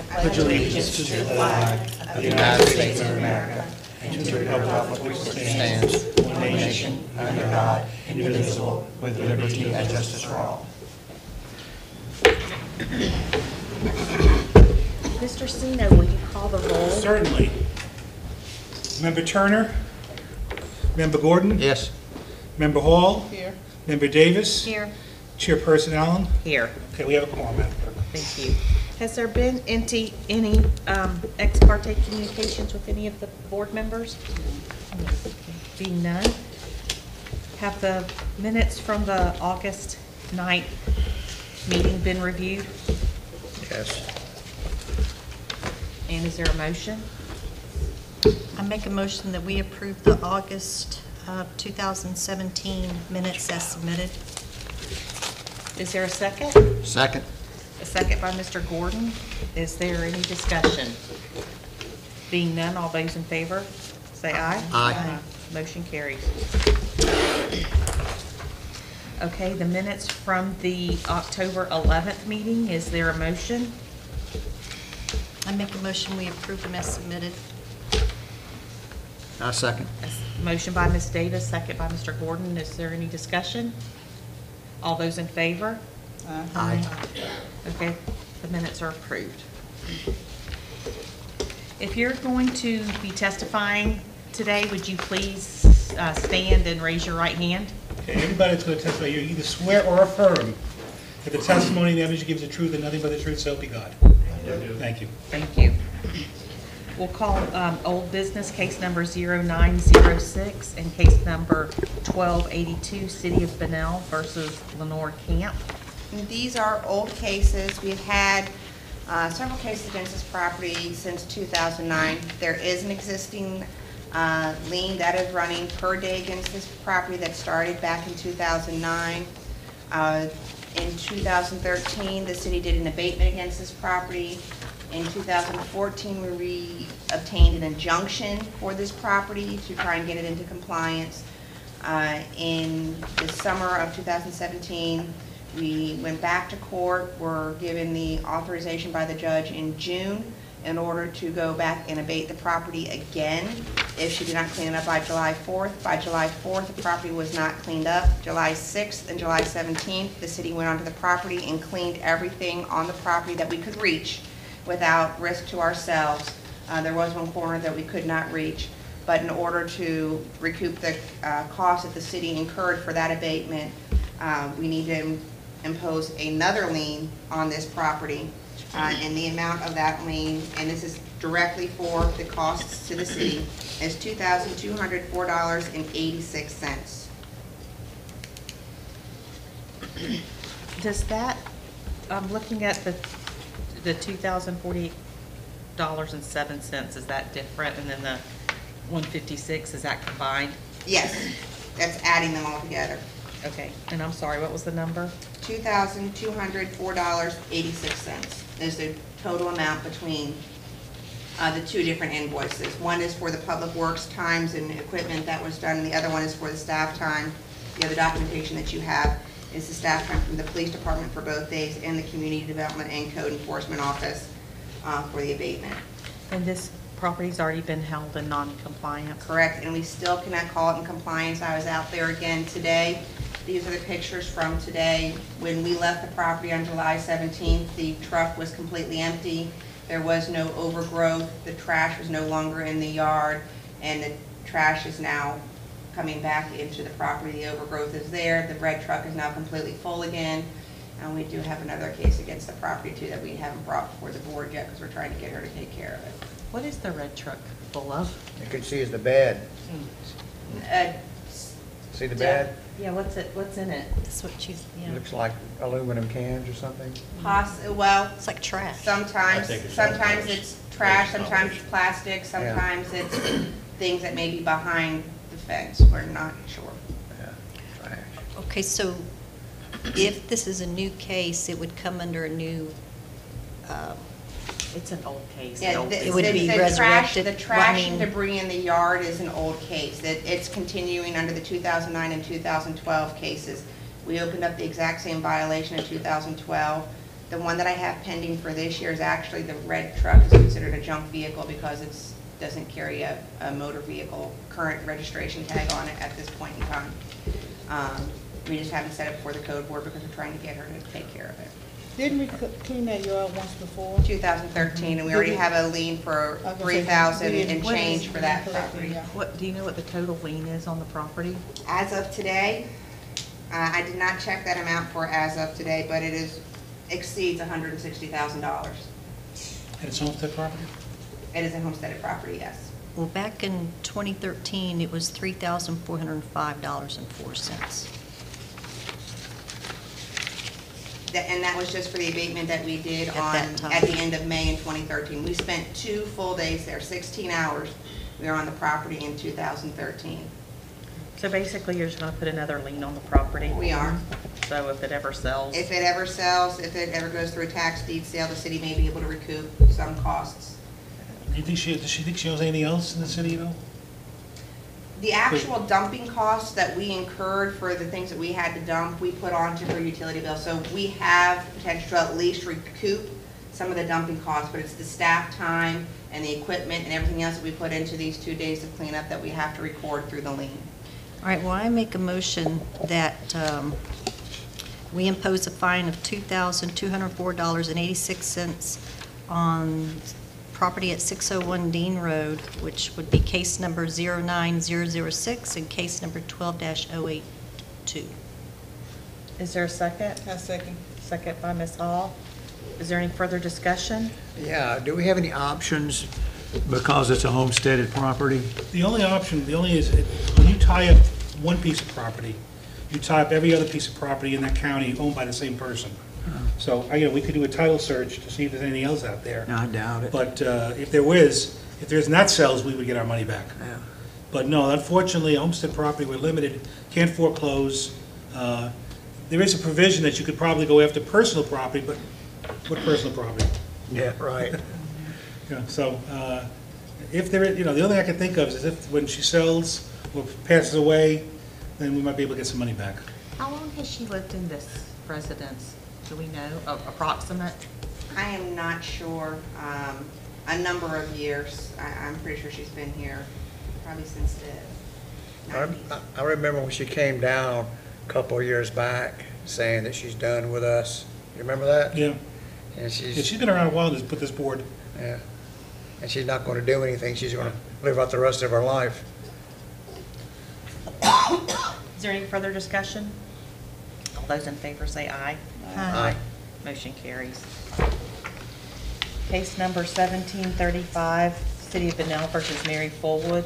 pledge allegiance to the flag of the United States of America and to the republic for which it stands, one nation, under God, indivisible, with liberty and justice for all. Mr. Sino, will you call the roll? Certainly. Member Turner? Member Gordon? Yes. Member Hall? Here. Member Davis? Here. Chairperson Allen? Here. Okay, we have a quorum, Madam Clerk. Thank you. Has there been any ex parte communications with any of the board members? Being none, have the minutes from the August 9th meeting been reviewed? Yes. And is there a motion? I make a motion that we approve the August 2017 minutes as submitted. Is there a second? Second. A second by Mr. Gordon. Is there any discussion? Being none, all those in favor, say aye. Aye. Motion carries. Okay, the minutes from the October 11th meeting, is there a motion? I make a motion we approve them as submitted. I second. Motion by Ms. Davis, second by Mr. Gordon. Is there any discussion? All those in favor? Aye. Okay, the minutes are approved. If you're going to be testifying today, would you please stand and raise your right hand? Okay, everybody that's going to testify, you either swear or affirm that the testimony and the evidence you give is the truth and nothing but the truth, so help you God. Thank you. Thank you. We'll call old business case number 0906 and case number 1282, City of Bunnell versus Lenore Camp. And these are old cases. We've had several cases against this property since 2009. There is an existing lien that is running per day against this property that started back in 2009. In 2013, the city did an abatement against this property. In 2014, we obtained an injunction for this property to try and get it into compliance. In the summer of 2017, we went back to court, were given the authorization by the judge in June in order to go back and abate the property again if she did not clean it up by July 4th. By July 4th, the property was not cleaned up. July 6th and July 17th, the city went onto the property and cleaned everything on the property that we could reach without risk to ourselves. There was one corner that we could not reach, but in order to recoup the cost that the city incurred for that abatement, we need to impose another lien on this property, and the amount of that lien, and this is directly for the costs to the city, is $2,204.86. Does that, I'm looking at the $2,048.07, is that different? And then the $156, is that combined? Yes, that's adding them all together. Okay, and I'm sorry, what was the number? $2,204.86 is the total amount between the two different invoices. One is for the public works times and equipment that was done, and the other one is for the staff time. The other documentation that you have is the staff time from the police department for both days and the community development and code enforcement office for the abatement. And this property's already been held in non-compliance? Correct, and we still cannot call it in compliance. I was out there again today. These are the pictures from today. When we left the property on July 17th, the truck was completely empty. There was no overgrowth. The trash was no longer in the yard, and the trash is now coming back into the property. The overgrowth is there. The red truck is now completely full again. And we do have another case against the property too that we haven't brought before the board yet because we're trying to get her to take care of it. What is the red truck full of? You can see is the bed. See the bed? Yeah, what's in it? That's what she's, It looks like aluminum cans or something. Well, it's like trash. sometimes it's trash, sometimes it's plastic, sometimes it's things that may be behind the fence. We're not sure. Yeah, trash. Okay, so if this is a new case, it would come under a new, It's an old case. Yeah, It would be the resurrected. trash and debris in the yard is an old case. It's continuing under the 2009 and 2012 cases. We opened up the exact same violation in 2012. The one that I have pending for this year is actually the red truck is considered a junk vehicle because it doesn't carry a motor vehicle current registration tag on it at this point in time. We just haven't set it before the code board because we're trying to get her to take care of it. Didn't we clean that yard once before? 2013, and we already have a lien for $3,000 and change for that property. What, do you know what the total lien is on the property? As of today, I did not check that amount for as of today, but it exceeds $160,000. And it's homestead property? It is a homesteaded property, yes. Well, back in 2013, it was $3,405.04. And that was just for the abatement that we did At that time. at the end of May in 2013. We spent 2 full days there, 16 hours. We were on the property in 2013. So basically, you're just gonna put another lien on the property? We are. So if it ever sells? If it ever sells, if it ever goes through a tax deed sale, the city may be able to recoup some costs. Do you think does she think she owns anything else in the city, though? The actual dumping costs that we incurred for the things that we had to dump, we put onto her utility bill. So we have potential to at least recoup some of the dumping costs, but it's the staff time and the equipment and everything else that we put into these 2 days of cleanup that we have to record through the lien. All right, well, I make a motion that we impose a fine of $2,204.86 on property at 601 Dean Road, which would be case number 09006 and case number 12-082. Is there a second? I second. Second by Ms. Hall. Is there any further discussion? Yeah, do we have any options because it's a homesteaded property? The only option, is when you tie up one piece of property, you tie up every other piece of property in that county owned by the same person. So, we could do a title search to see if there's anything else out there. No, I doubt it. But if there's not sales, we would get our money back. Yeah. But no, unfortunately, homestead property, we're limited, can't foreclose. There is a provision that you could probably go after personal property, but what personal property? Yeah, right. So, if there is, the only thing I can think of is if when she sells or passes away, then we might be able to get some money back. How long has she lived in this residence? Do we know, approximate? I am not sure. A number of years. I'm pretty sure she's been here probably since the 90s. I remember when she came down a couple of years back saying that she's done with us. You remember that? Yeah. And She's been around a while to put this board. yeah. And she's not going to do anything. She's going to live out the rest of her life. Is there any further discussion? All those in favor say aye. Aye. Motion carries. Case number 1735, City of Bunnell versus Mary Fullwood.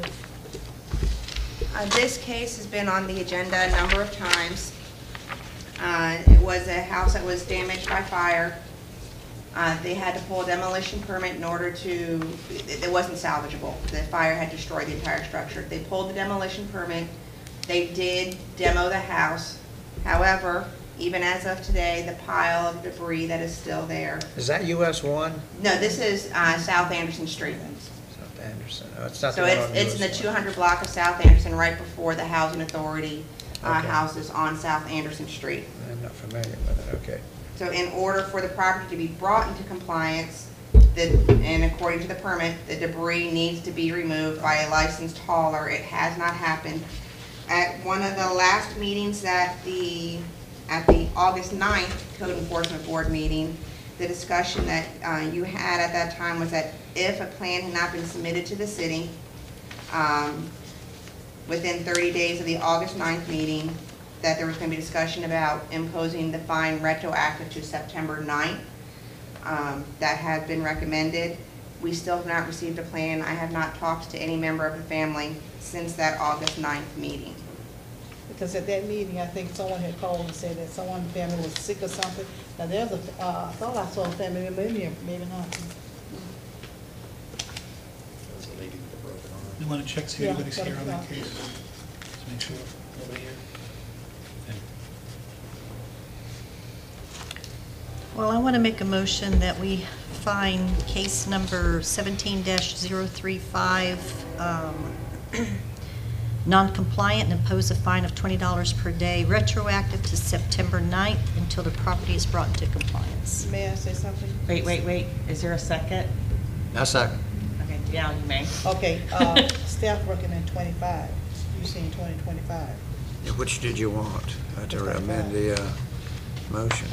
This case has been on the agenda a number of times. It was a house that was damaged by fire. They had to pull a demolition permit in order to, it wasn't salvageable. The fire had destroyed the entire structure. They pulled the demolition permit. They did demo the house. However, even as of today, the pile of debris that is still there. Is that US 1? No, this is South Anderson Street. South Anderson. Oh, it's not So the one on it's in the US 1. 200 block of South Anderson, right before the Housing Authority Okay. houses on South Anderson Street. I'm not familiar with it. Okay. So in order for the property to be brought into compliance, and according to the permit, the debris needs to be removed by a licensed hauler. It has not happened. At one of the last meetings at the August 9th Code Enforcement Board meeting, the discussion that you had at that time was that if a plan had not been submitted to the city within 30 days of the August 9th meeting, that there was going to be discussion about imposing the fine retroactive to September 9th. That had been recommended. We still have not received a plan. I have not talked to any member of the family since that August 9th meeting. Because at that meeting, I think someone had called and said that someone's family was sick or something. Now, there's a, I thought I saw a family member in here, maybe not. You want to check, see if Yeah, anybody's here on that yeah. case? Just make sure nobody here. Okay. Well, I want to make a motion that we fine case number 17-035 non-compliant and impose a fine of $20 per day retroactive to September 9th until the property is brought into compliance. May I say something? Wait. Is there a second? A second. Okay, yeah, you may. Okay, staff working in 25, you saying 2025? Which did you want to amend the motion?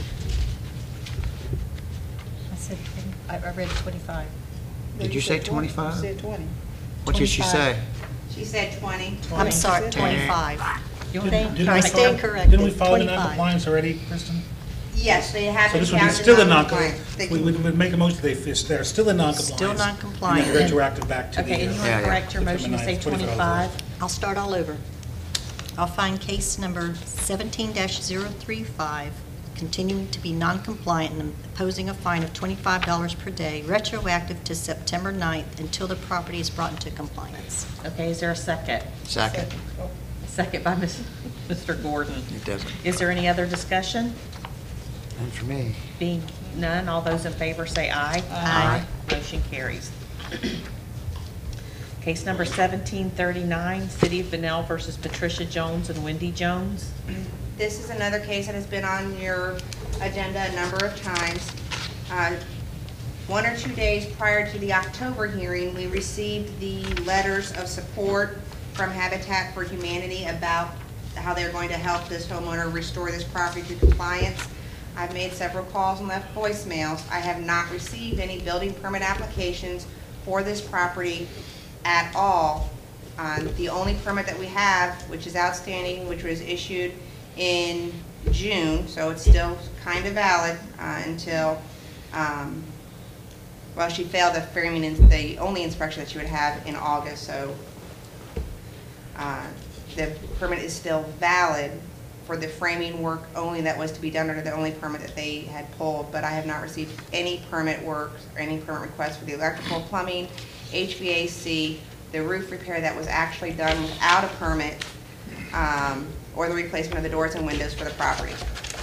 I said, I read 25. No, Did you say 25? You said 20. What did she 25. say? She said 20. I'm sorry, Didn't- 25. You Didn't want we I follow- stand corrected. Didn't we follow the 25. non-compliance already, Kristen? Yes, they have So been this would be counted still a non-compliant. non-compliance. We would make a motion, they're still in non-compliance. Still non-compliant. And then retroactive back to the. Okay, and you want Yeah, to yeah. correct your motion to say September 9th, 25? I'll start all over. I'll find case number 17-035, continuing to be non-compliant and imposing a fine of $25 per day, retroactive to September 9th until the property is brought into compliance. Okay, is there a second? Second. Oh, Second by Mr. Gordon. It doesn't. Is there any other discussion? And for me. Being none, all those in favor say aye. Aye. Motion carries. Case number 1739, City of Bunnell versus Patricia Jones and Wendy Jones. This is another case that has been on your agenda a number of times. 1 or 2 days prior to the October hearing, we received the letters of support from Habitat for Humanity about how they're going to help this homeowner restore this property to compliance. I've made several calls and left voicemails. I have not received any building permit applications for this property at all. The only permit that we have, which is outstanding, which was issued in June, so it's still kind of valid until, well, she failed the framing, the only inspection that she would have in August, so the permit is still valid for the framing work only that was to be done under the only permit that they had pulled, but I have not received any permit work or any permit requests for the electrical, plumbing, HVAC, the roof repair that was actually done without a permit, or the replacement of the doors and windows for the property.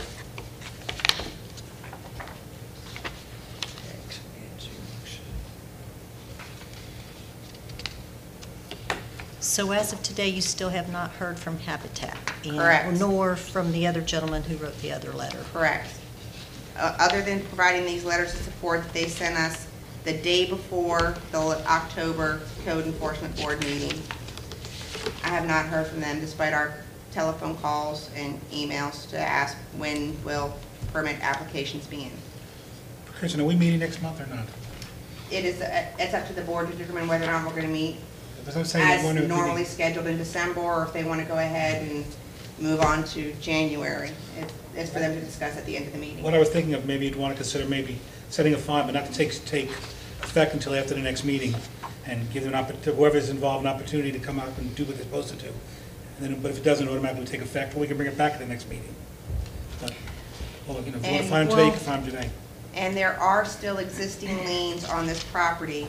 So as of today, you still have not heard from Habitat? and- Correct. Nor from the other gentleman who wrote the other letter? Correct. Other than providing these letters of support that they sent us the day before the October Code Enforcement Board meeting, I have not heard from them despite our telephone calls and emails to ask when will permit applications be in. Kristen, are we meeting next month or not? It's up to the board to determine whether or not we're going to meet Because I'm saying, I as wonder if we normally need- scheduled in December, or if they want to go ahead and move on to January. It's for them to discuss at the end of the meeting. What I was thinking of, maybe you'd want to consider maybe setting a fine, but not to take effect until after the next meeting, and give them whoever's involved an opportunity to come out and do what they're supposed to do. And then, but if it doesn't automatically take effect, well, we can bring it back at the next meeting. But, well, if you want to And- fine them today, you can fine them today. And there are still existing liens on this property.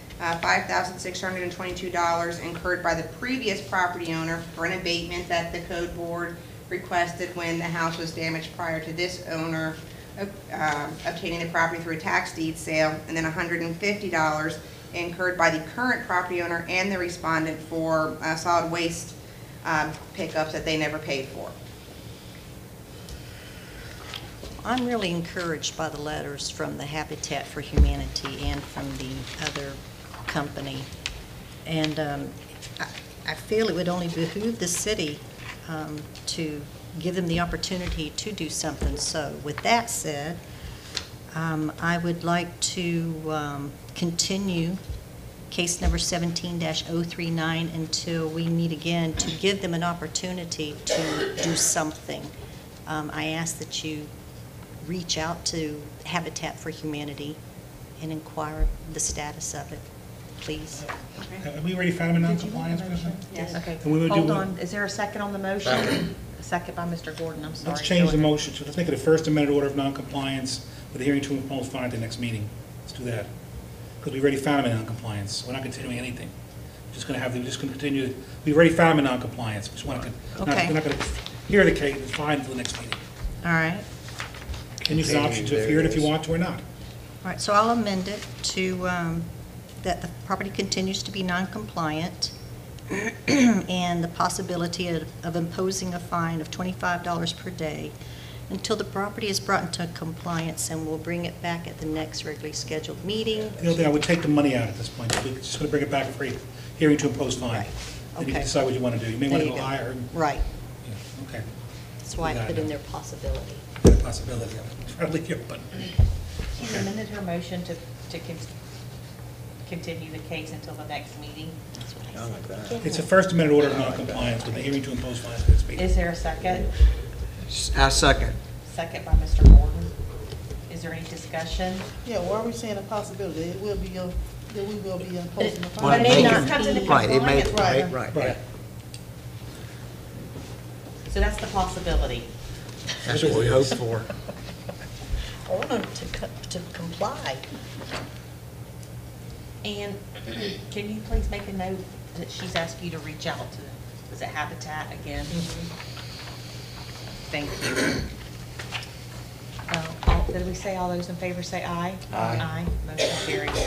$5,622 incurred by the previous property owner for an abatement that the code board requested when the house was damaged prior to this owner obtaining the property through a tax deed sale, and then $150 incurred by the current property owner and the respondent for solid waste pickups that they never paid for. I'm really encouraged by the letters from the Habitat for Humanity and from the other company. And I feel it would only behoove the city to give them the opportunity to do something. So with that said, I would like to continue case number 17-039 until we meet again to give them an opportunity to do something. I ask that you reach out to Habitat for Humanity and inquire the status of it, please. Have we already found them in non-compliance, Kristen? Yes. Okay, And we would do hold what? on. Is there a second on the motion? Second. A second by Mr. Gordon, I'm sorry. Let's change the Go ahead. motion, so let's make it a first amended order of non-compliance with a hearing to impose fine at the next meeting. Let's do that. Because we already found them in non-compliance, we're not continuing anything. We're just going to continue, we've already found them in non-compliance, we just want to, Okay. we're not going to hear the case, it's fine until the next meeting. All right. And you have an option to hear it if you want to or not. All right, so I'll amend it to, that the property continues to be non-compliant and the possibility of imposing a fine of $25 per day until the property is brought into compliance, and we'll bring it back at the next regularly scheduled meeting. The only thing, I would take the money out at this point. We're just going to bring it back for a hearing to impose fine. Right. Then you can Okay. decide what you want to do. You may There want to you go go. higher. Right. Yeah, okay. That's why I Got put it. in their possibility. The possibility of it. Try to leave you open. She's amended her motion to continue the case until the next meeting. That's what I like I that. said. It's a First Amendment order of noncompliance with the hearing to impose fines for this meeting. Is there a second? I second. Second by Mr. Gordon. Is there any discussion? Yeah, why are we saying a possibility? It will be, that we will be imposing a Well, fine. But it may just not comes into be- right, it may- compliance. Right. Right. So that's the possibility. That's what we hope for. I want them to comply. And can you please make a note that she's asked you to reach out to, is it Habitat again? Thank you. Did we say all those in favor say aye? Aye. Aye, motion carries.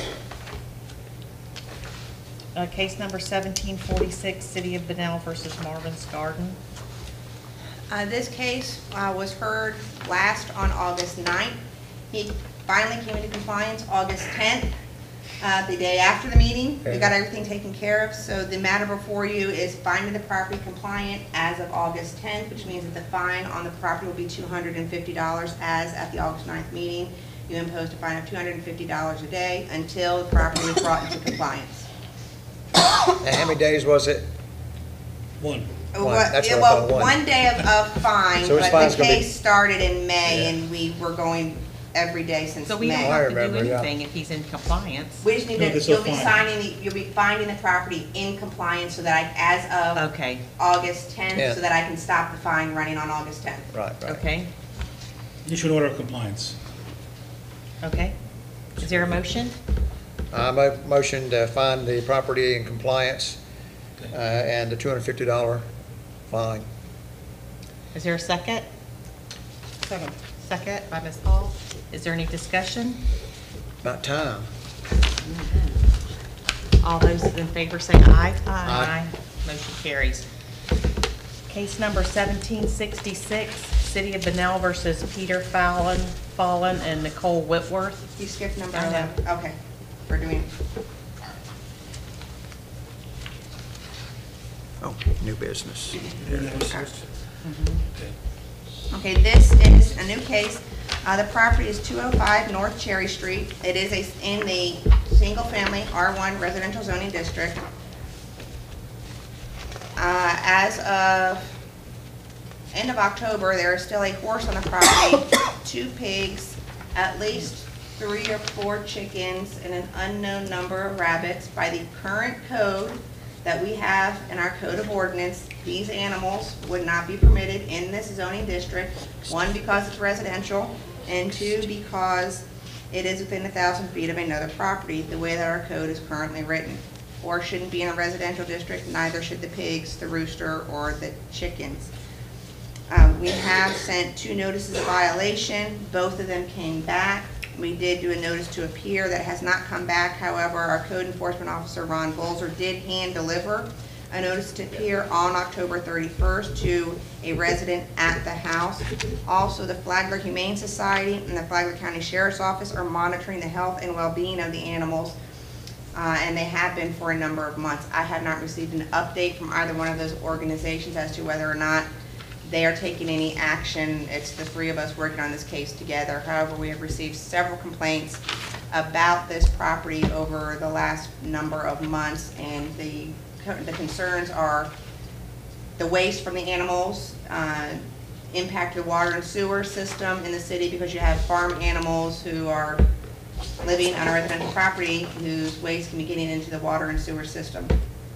Case number 1746, City of Bunnell versus Marvin's Garden. This case was heard last on August 9th. He finally came into compliance August 10th, the day after the meeting. We got everything taken care of, so the matter before you is finding the property compliant as of August 10th, which means that the fine on the property will be $250 as at the August 9th meeting. You imposed a fine of $250 a day until the property was brought into compliance. And how many days was it? One. That's Yeah, what I well, thought, one. one day of fine, So his but fine's the gonna be- case started in May, Yeah. and we were going every day since So we don't May. I have to do remember, yeah. anything if he's in compliance. We just need No, to, this you'll will be fine. signing, you'll be finding the property in compliance so that as of Okay, Yeah. August 10th, so that I can stop the fine running on August 10th. Right, right. okay, Issue an order of compliance. okay. Is there a motion? Motion to find the property in compliance and the $250 fine. Is there a second? Second. Second by Ms. Hall. Is there any discussion? About time. All those in favor say aye. Aye. Motion carries. Case number 1766, City of Bunnell versus Peter Fallon and Nicole Whitworth. You skipped number I know. 11. Okay, we're doing, Oh, new business. Hear that one first? okay, this is a new case. The property is 205 North Cherry Street. It is in the single-family R1 residential zoning district. As of end of October, there is still a horse on the property, 2 pigs, at least 3 or 4 chickens, and an unknown number of rabbits. By the current code that we have in our code of ordinance, these animals would not be permitted in this zoning district. 1, because it's residential, and 2, because it is within 1,000 feet of another property, the way that our code is currently written. Horse shouldn't be in a residential district, neither should the pigs, the rooster, or the chickens. We have sent 2 notices of violation. Both of them came back. We did do a notice to appear that has not come back. However, our code enforcement officer, Ron Bolzer, did hand deliver a notice to appear on October 31st to a resident at the house. Also, the Flagler Humane Society and the Flagler County Sheriff's Office are monitoring the health and well-being of the animals, and they have been for a number of months. I have not received an update from either one of those organizations as to whether or not they are taking any action. It's the 3 of us working on this case together. However, we have received several complaints about this property over the last number of months, and the concerns are the waste from the animals, impact the water and sewer system in the city, because you have farm animals who are living on a residential property whose waste can be getting into the water and sewer system.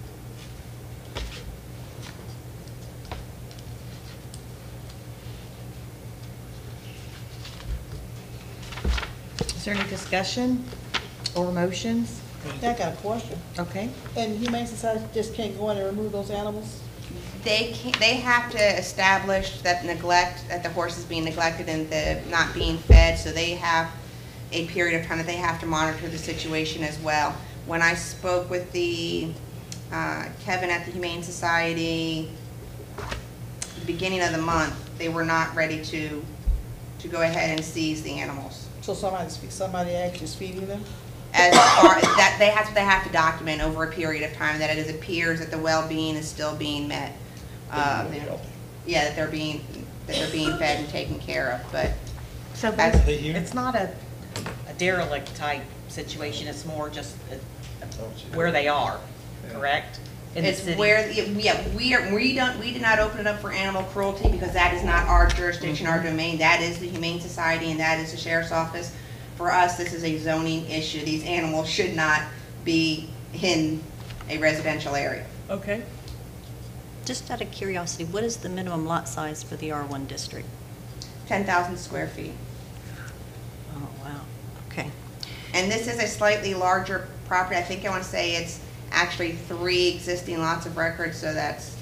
Is there any discussion or motions? Yeah, I got a question. Okay. And Humane Society just can't go in and remove those animals? They have to establish that that the horse is being neglected and not being fed, so they have a period of time that they have to monitor the situation as well. When I spoke with the Kevin at the Humane Society, beginning of the month, they were not ready to go ahead and seize the animals. So somebody actually is feeding them? As far as that, they have to document over a period of time that it appears that the well-being is still being met. Yeah, that they're being fed and taken care of, but So As- basically, it's not a derelict type situation, it's more just where they are, correct? In the it's city. where, yeah, we did not open it up for animal cruelty because that is not our jurisdiction, our domain. That is the Humane Society and that is the Sheriff's Office. For us, this is a zoning issue. These animals should not be in a residential area. Okay. Just out of curiosity, what is the minimum lot size for the R1 district? 10,000 square feet. Oh, wow, okay. And this is a slightly larger property. I think I want to say it's actually 3 existing lots of record, so that's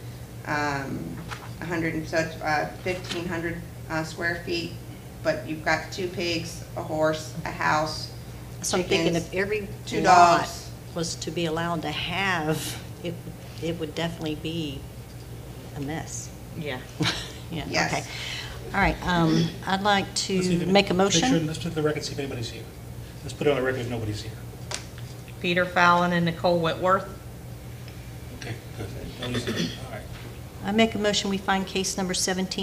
1,500 square feet. But you've got 2 pigs, a horse, a house, So I'm thinking chickens, if every 2 lot dogs. was to be allowed to have, it would definitely be a mess. Yeah. Yeah, Yes. okay. All right, I'd like Let's see to if- make a Make sure, motion. let's put the record, see if anybody's here. Let's put it on the record if nobody's here. Peter Fallon and Nicole Whitworth. Okay, good. Nobody's here. All right. I make a motion, we find case number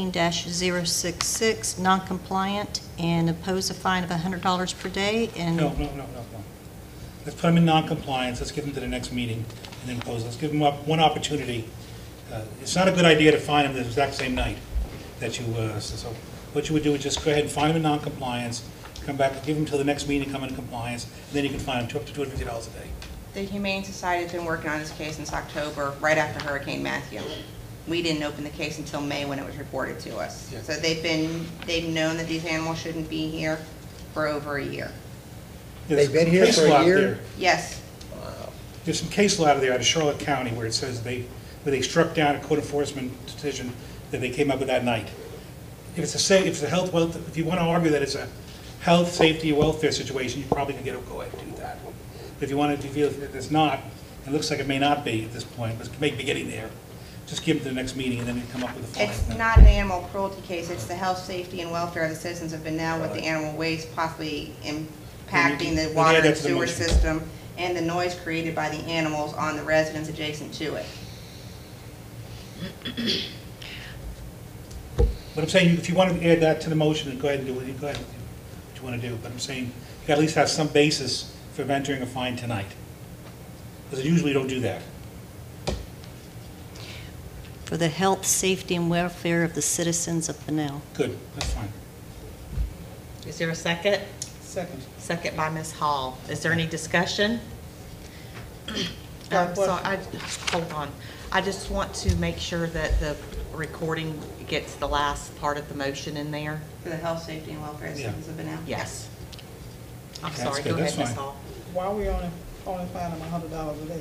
17-066 non-compliant and impose a fine of $100 per day and. No. Let's put them in non-compliance, let's get them to the next meeting, and then close. Let's give them one opportunity. It's not a good idea to fine them the exact same night that you, so what you would do is just go ahead and fine them in non-compliance, come back, give them till the next meeting, come in compliance, and then you can fine them up to $250 a day. The Humane Society has been working on this case since October, right after Hurricane Matthew. We didn't open the case until May when it was reported to us. Yeah. So they've known that these animals shouldn't be here for over a year. They've been here There's for a case law out year? there. Yes, There's some case law out there out of Charlotte County where it says where they struck down a code enforcement decision that they came up with that night. If it's a health, if you want to argue that it's a health, safety, welfare situation, you probably can go ahead and do that. But if you want to feel that it's not, it looks like it may not be at this point, but it may be getting there, just give them to the next meeting and then come up with a fine. it's not an animal cruelty case, it's the health, safety, and welfare of the citizens of Bunnell with the animal waste possibly impacting the Then water add that and to the sewer motion. system and the noise created by the animals on the residents adjacent to it. But I'm saying, if you want to add that to the motion, then go ahead and do it, go ahead and do what you want to do. But I'm saying, you got to at least have some basis for entering a fine tonight. Because I usually don't do that. For the health, safety, and welfare of the citizens of Bunnell. Good, that's fine. Is there a second? Second. Second by Ms. Hall. Is there any discussion? Got a So hold on. I just want to make sure that the recording gets the last part of the motion in there. For the health, safety, and welfare of the Yeah. citizens of Bunnell? Yes. I'm Okay, sorry, that's go good. ahead, That's Ms. fine. Hall. Why we only fine them $100 a day?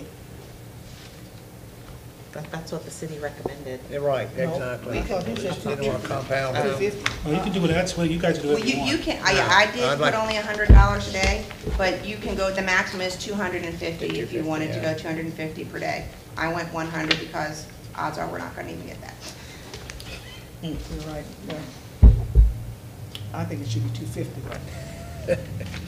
That's what the city recommended. Yeah, right, No, exactly. I thought you said Didn't want to compound it. 250. Well, you can do it, that's what you guys do Well, it if you you want. can, I did I'd put like- only $100 a day, but you can go, the maximum is 250 if you wanted to yeah. go 250 per day. I went 100 because odds are we're not gonna even get that. You're right, yeah. I think it should be 250 right now.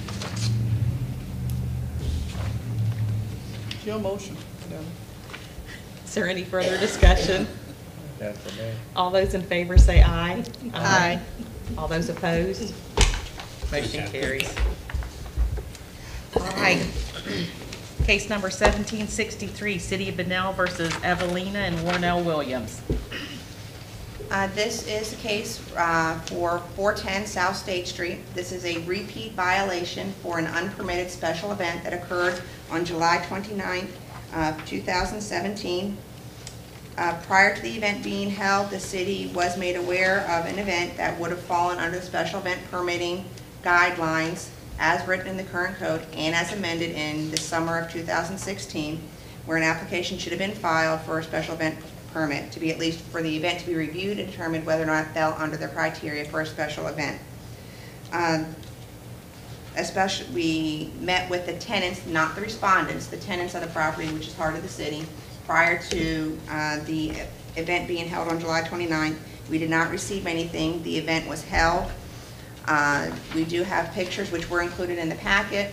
It's your motion, Donna. Is there any further discussion? None for me. All those in favor say aye. Aye. All those opposed? Motion carries. All right. Case number 1763, City of Bunnell versus Evelina and Warnell Williams. This is a case for 410 South State Street. This is a repeat violation for an unpermitted special event that occurred on July 29th, 2017. Prior to the event being held, the city was made aware of an event that would have fallen under the special event permitting guidelines as written in the current code and as amended in the summer of 2016, where an application should have been filed for a special event permit to be, at least for the event to be reviewed and determined whether or not it fell under the criteria for a special event. especially, we met with the tenants, not the respondents, the tenants of the property, which is heart of the city, prior to the event being held on July 29th. We did not receive anything. The event was held. We do have pictures which were included in the packet.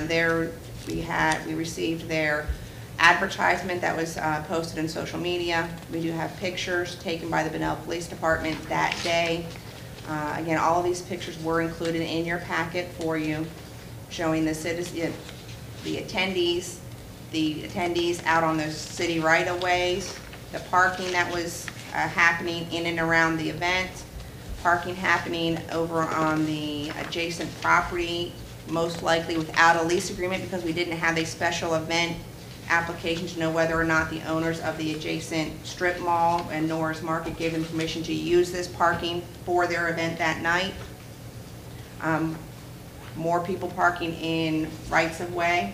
We received their advertisement that was posted in social media. We do have pictures taken by the Bunnell Police Department that day. Again, all of these pictures were included in your packet for you, showing the attendees out on the city right-of-ways, the parking that was happening in and around the event, parking happening over on the adjacent property, most likely without a lease agreement, because we didn't have a special event application to know whether or not the owners of the adjacent strip mall and Norris Market gave them permission to use this parking for their event that night. More people parking in rights of way.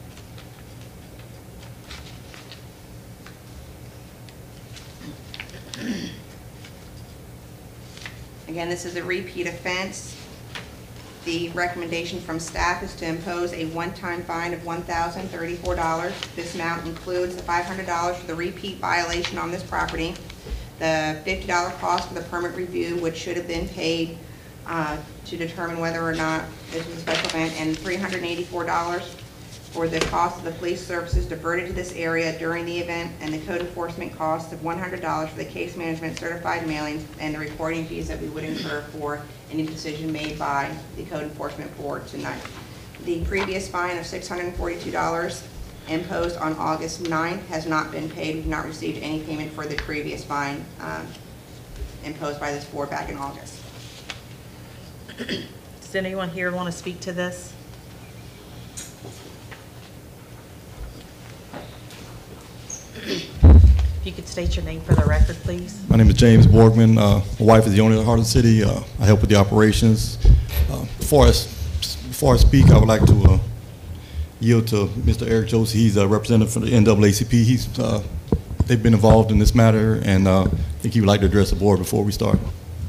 Again, this is a repeat offense. The recommendation from staff is to impose a one-time fine of $1,034. This amount includes the $500 for the repeat violation on this property, the $50 cost for the permit review, which should have been paid to determine whether or not this was a special event, and $384 for the cost of the police services diverted to this area during the event, and the code enforcement cost of $100 for the case management certified mailings and the recording fees that we would incur for any decision made by the code enforcement board tonight. The previous fine of $642 imposed on August 9th has not been paid. We've not received any payment for the previous fine imposed by this board back in August. Does anyone here want to speak to this? If you could state your name for the record, please. My name is James Borgman. My wife is the owner of the Heart of the City. I help with the operations. Before I speak, I would like to yield to Mr. Eric Josie. He's a representative for the NAACP. They've been involved in this matter, and I think he would like to address the board before we start.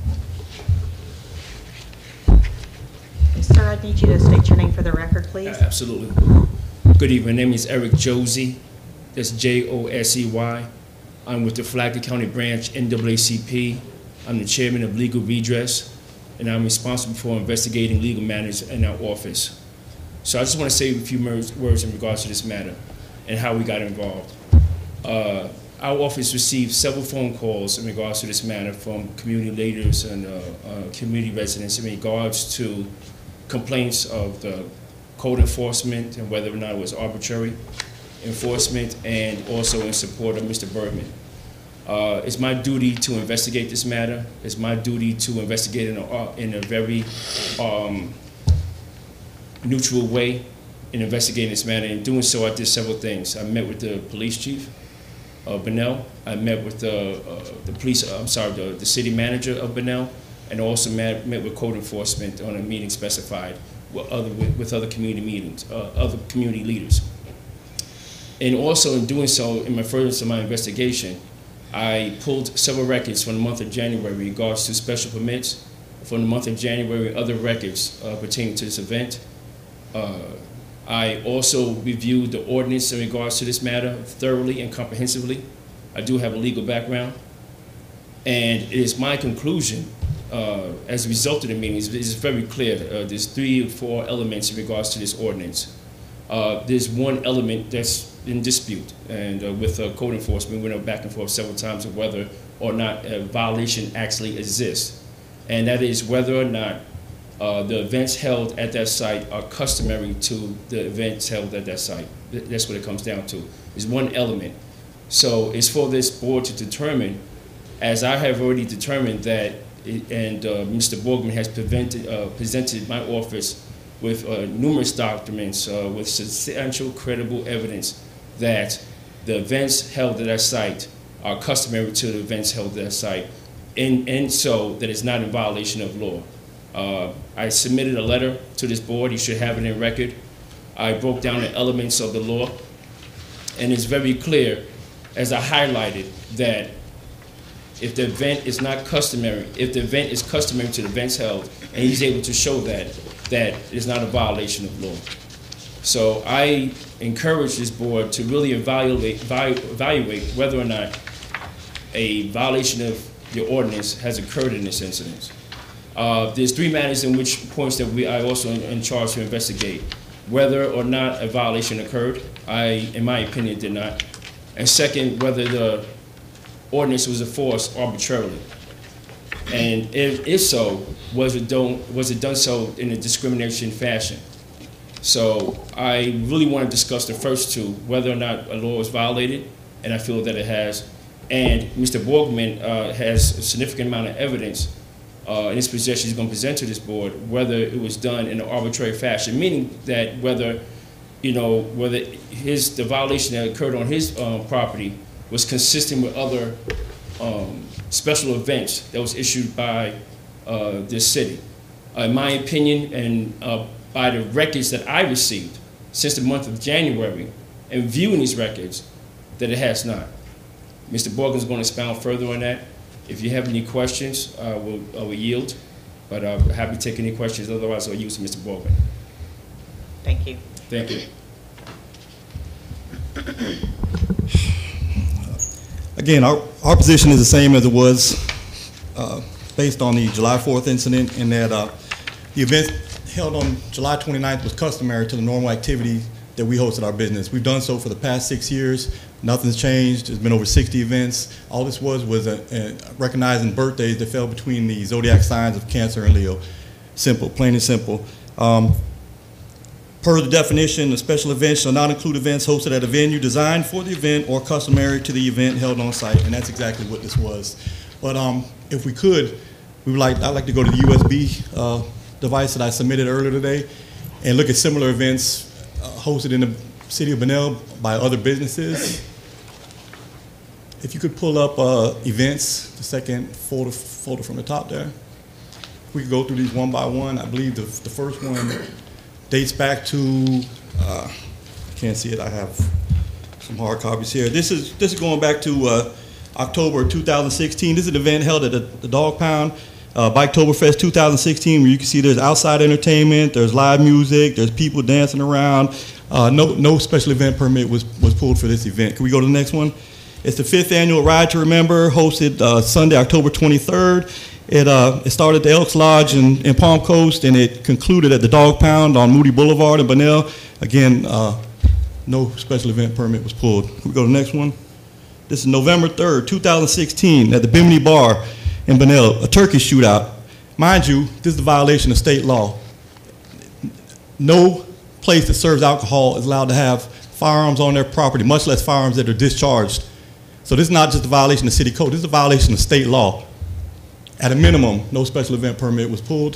Sir, I need you to state your name for the record, please. Absolutely. Good evening. My name is Eric Josie. That's Josey. I'm with the Flagler County Branch NAACP. I'm the chairman of Legal Redress, and I'm responsible for investigating legal matters in our office. So I just want to say a few words in regards to this matter and how we got involved. Our office received several phone calls in regards to this matter from community leaders and community residents in regards to complaints of the code enforcement and whether or not it was arbitrary enforcement, and also in support of Mr. Bergman. It's my duty to investigate this matter. It's my duty to investigate in a very neutral way in investigating this matter. In doing so, I did several things. I met with the police chief of Bunnell. I met with the city manager of Bunnell, and also met with code enforcement on a meeting specified with other community meetings, other community leaders. And also in doing so, in my furtherance of my investigation, I pulled several records from the month of January in regards to special permits, from the month of January, other records pertaining to this event. I also reviewed the ordinance in regards to this matter thoroughly and comprehensively. I do have a legal background. And it is my conclusion, as a result of the meetings, it is very clear. There's 3 or 4 elements in regards to this ordinance. There's one element that's in dispute, and with code enforcement, we went back and forth several times of whether or not a violation actually exists, and that is whether or not the events held at that site are customary to the events held at that site. That's what it comes down to. Is one element. So it's for this board to determine, as I have already determined that, Mr. Borgman has presented my office with numerous documents with substantial credible evidence that the events held at that site are customary to the events held at that site, and so that it's not in violation of law. I submitted a letter to this board. You should have it in record. I broke down the elements of the law, and it's very clear, as I highlighted, that if the event is not customary, if the event is customary to the events held, and he's able to show that, that is not a violation of law. So I encourage this board to really evaluate whether or not a violation of the ordinance has occurred in this incident. There's 3 matters in which points that I also in charge to investigate. Whether or not a violation occurred, in my opinion, did not. And second, whether the ordinance was enforced arbitrarily. And if so, was it done so in a discrimination fashion? So I really want to discuss the first 2, whether or not a law was violated, and I feel that it has. And Mr. Borgman has a significant amount of evidence in his possession he's going to present to this board, whether it was done in an arbitrary fashion, meaning that whether the violation that occurred on his property was consistent with other special events that was issued by this city. In my opinion, and by the records that I received since the month of January, and viewing these records, that it has not. Mr. Borgen is going to expound further on that. If you have any questions, I will yield, but I'm happy to take any questions. Otherwise, I'll use Mr. Borgen. Thank you. Thank you. Again, our position is the same as it was based on the July 4th incident, in that the event held on July 29th was customary to the normal activity that we host at our business. We've done so for the past 6 years. Nothing's changed. There's been over 60 events. All this was recognizing birthdays that fell between the zodiac signs of Cancer and Leo. Simple, plain and simple. Per the definition, a special event shall not include events hosted at a venue designed for the event or customary to the event held on site, and that's exactly what this was. But if we could, I'd like to go to the USB device that I submitted earlier today and look at similar events hosted in the city of Bunnell by other businesses. If you could pull up events, the second folder from the top there. We could go through these one by one. I believe the first one dates back to, can't see it, I have some hard copies here. This is going back to October 2016. This is an event held at the Dog Pound, Biketoberfest 2016, where you can see there's outside entertainment, there's live music, there's people dancing around. No special event permit was pulled for this event. Can we go to the next one? It's the 5th annual Ride to Remember, hosted Sunday, October 23rd. It started at the Elks Lodge in Palm Coast, and it concluded at the Dog Pound on Moody Boulevard in Bunnell. Again, no special event permit was pulled. Can we go to the next one? This is November 3rd, 2016, at the Bimini Bar in Bunnell, a turkey shootout. Mind you, this is a violation of state law. No place that serves alcohol is allowed to have firearms on their property, much less firearms that are discharged. So this is not just a violation of city code, this is a violation of state law. At a minimum, no special event permit was pulled.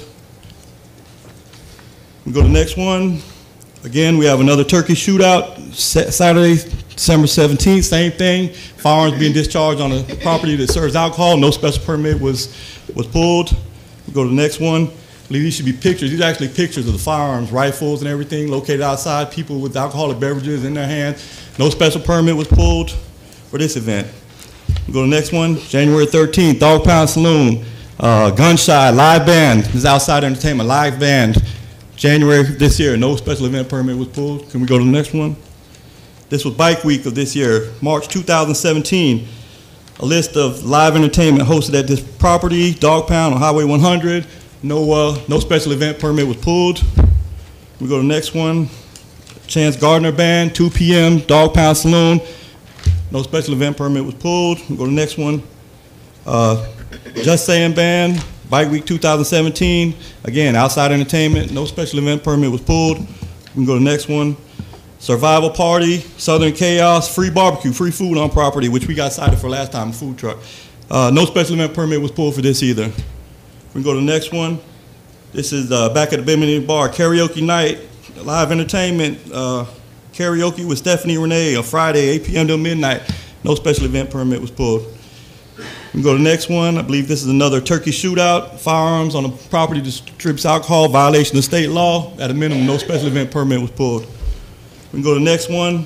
We go to the next one. Again, we have another turkey shootout, Saturday, December 17th, same thing. Firearms being discharged on a property that serves alcohol, no special permit was pulled. We go to the next one. I believe these should be pictures. These are actually pictures of the firearms, rifles and everything located outside, people with alcoholic beverages in their hands. No special permit was pulled for this event. We go to the next one, January 13th, Dog Pound Saloon, Gunshot, live band. This is outside entertainment, live band. January this year, no special event permit was pulled. Can we go to the next one? This was Bike Week of this year, March 2017. A list of live entertainment hosted at this property, Dog Pound on Highway 100. No special event permit was pulled. We go to the next one. Chance Gardner Band, 2 p.m., Dog Pound Saloon. No special event permit was pulled. We go to the next one. Just Saying Band, Bike Week 2017. Again, outside entertainment, no special event permit was pulled. We can go to the next one. Survival Party, Southern Chaos, free barbecue, free food on property, which we got cited for last time, a food truck. No special event permit was pulled for this either. We can go to the next one. This is back at the Bimini Bar, karaoke night, live entertainment, karaoke with Stephanie Renee on Friday, 8 p.m. till midnight. No special event permit was pulled. We can go to the next one. I believe this is another turkey shootout, firearms on a property distributes alcohol, violation of state law. At a minimum, no special event permit was pulled. We can go to the next one.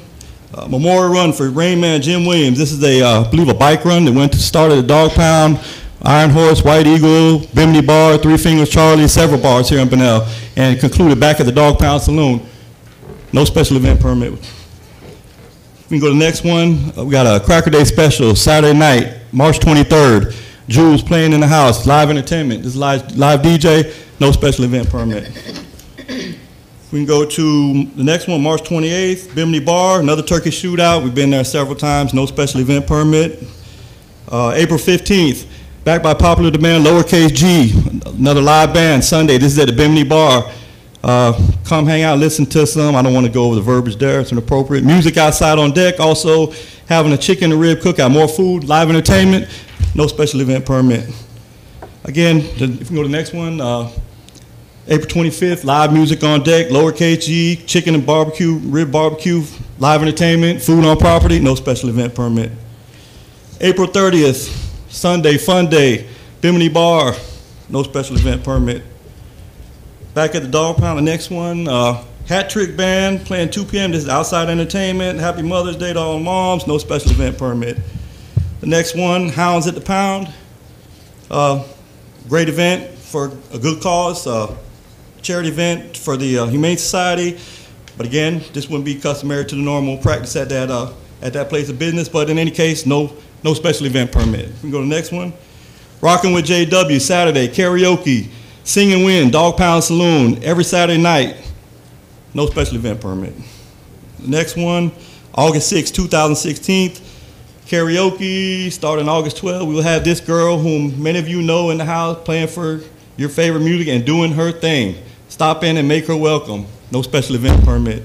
Memorial Run for Rain Man Jim Williams. This is I believe a bike run that started at Dog Pound, Iron Horse, White Eagle, Bimini Bar, Three Fingers Charlie, several bars here in Bunnell, and concluded back at the Dog Pound Saloon. No special event permit. We can go to the next one. We got a Cracker Day special, Saturday night, March 23rd. Jules playing in the house, live entertainment. This is live DJ, no special event permit. We can go to the next one, March 28th, Bimini Bar, another turkey shootout. We've been there several times, no special event permit. April 15th, back by popular demand, Lowercase G, another live band, Sunday. This is at the Bimini Bar. Come hang out, listen to some. I don't want to go over the verbiage there, it's inappropriate. Music outside on deck, also having a chicken and rib cookout, more food, live entertainment, no special event permit. Again, if we can go to the next one, April 25th, live music on deck, Lowercase G, chicken and barbecue, rib barbecue, live entertainment, food on property, no special event permit. April 30th, Sunday, fun day, Bimini Bar, no special event permit. Back at the Dog Pound, the next one, Hat Trick Band, playing 2 p.m. This is outside entertainment. Happy Mother's Day to all moms, no special event permit. The next one, Hounds at the Pound, great event for a good cause, charity event for the Humane Society. But again, this wouldn't be customary to the normal practice at that place of business. But in any case, no special event permit. We can go to the next one. Rockin' with JW, Saturday, karaoke, Sing and Win, Dog Pound Saloon, every Saturday night. No special event permit. The next one, August 6, 2016, karaoke, starting August 12. We will have this girl whom many of you know in the house playing for your favorite music and doing her thing. Stop in and make her welcome. No special event permit.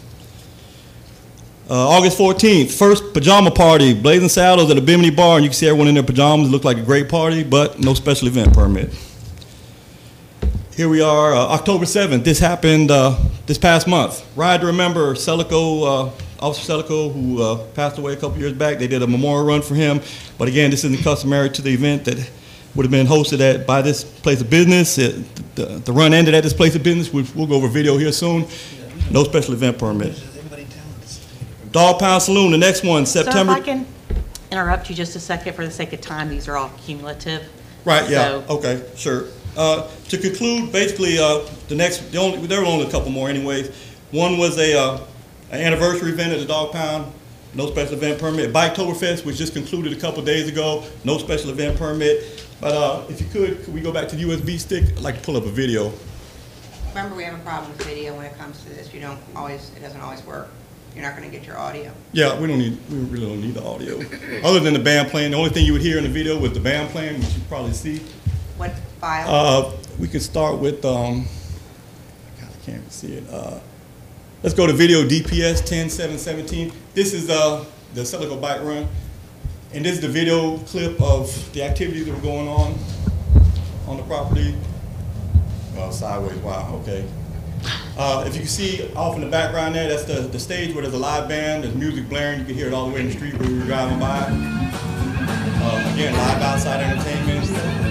August 14th, first pajama party, Blazing Saddles at the Bimini Bar, and you can see everyone in their pajamas. It looked like a great party, but no special event permit. Here we are, October 7th. This happened this past month. Ride to remember Officer Celico, who passed away a couple years back. They did a memorial run for him, but again, this isn't customary to the event that would have been hosted by this place of business. The run ended at this place of business. We'll go over video here soon. No special event permit. Dog Pound Saloon, the next one, September. So if I can interrupt you just a second for the sake of time, these are all cumulative. Right, yeah, So- okay, sure. To conclude, basically, there were only a couple more anyways. One was an anniversary event at the Dog Pound, no special event permit. Biketoberfest, which just concluded a couple days ago, no special event permit. But if you could we go back to the USB stick? I'd like to pull up a video. Remember, we have a problem with video when it comes to this. It doesn't always work. You're not going to get your audio. Yeah, we really don't need the audio. Other than the band playing, the only thing you would hear in the video was the band playing, which you probably see. What file? We can start with, God, I can't even see it. Let's go to video DPS 10717. This is the Celico bike run. And this is the video clip of the activities that were going on the property. Well, sideways, wow, okay. If you can see off in the background there, that's the stage where there's a live band, there's music blaring, you can hear it all the way in the street where we were driving by. Again, live outside entertainment.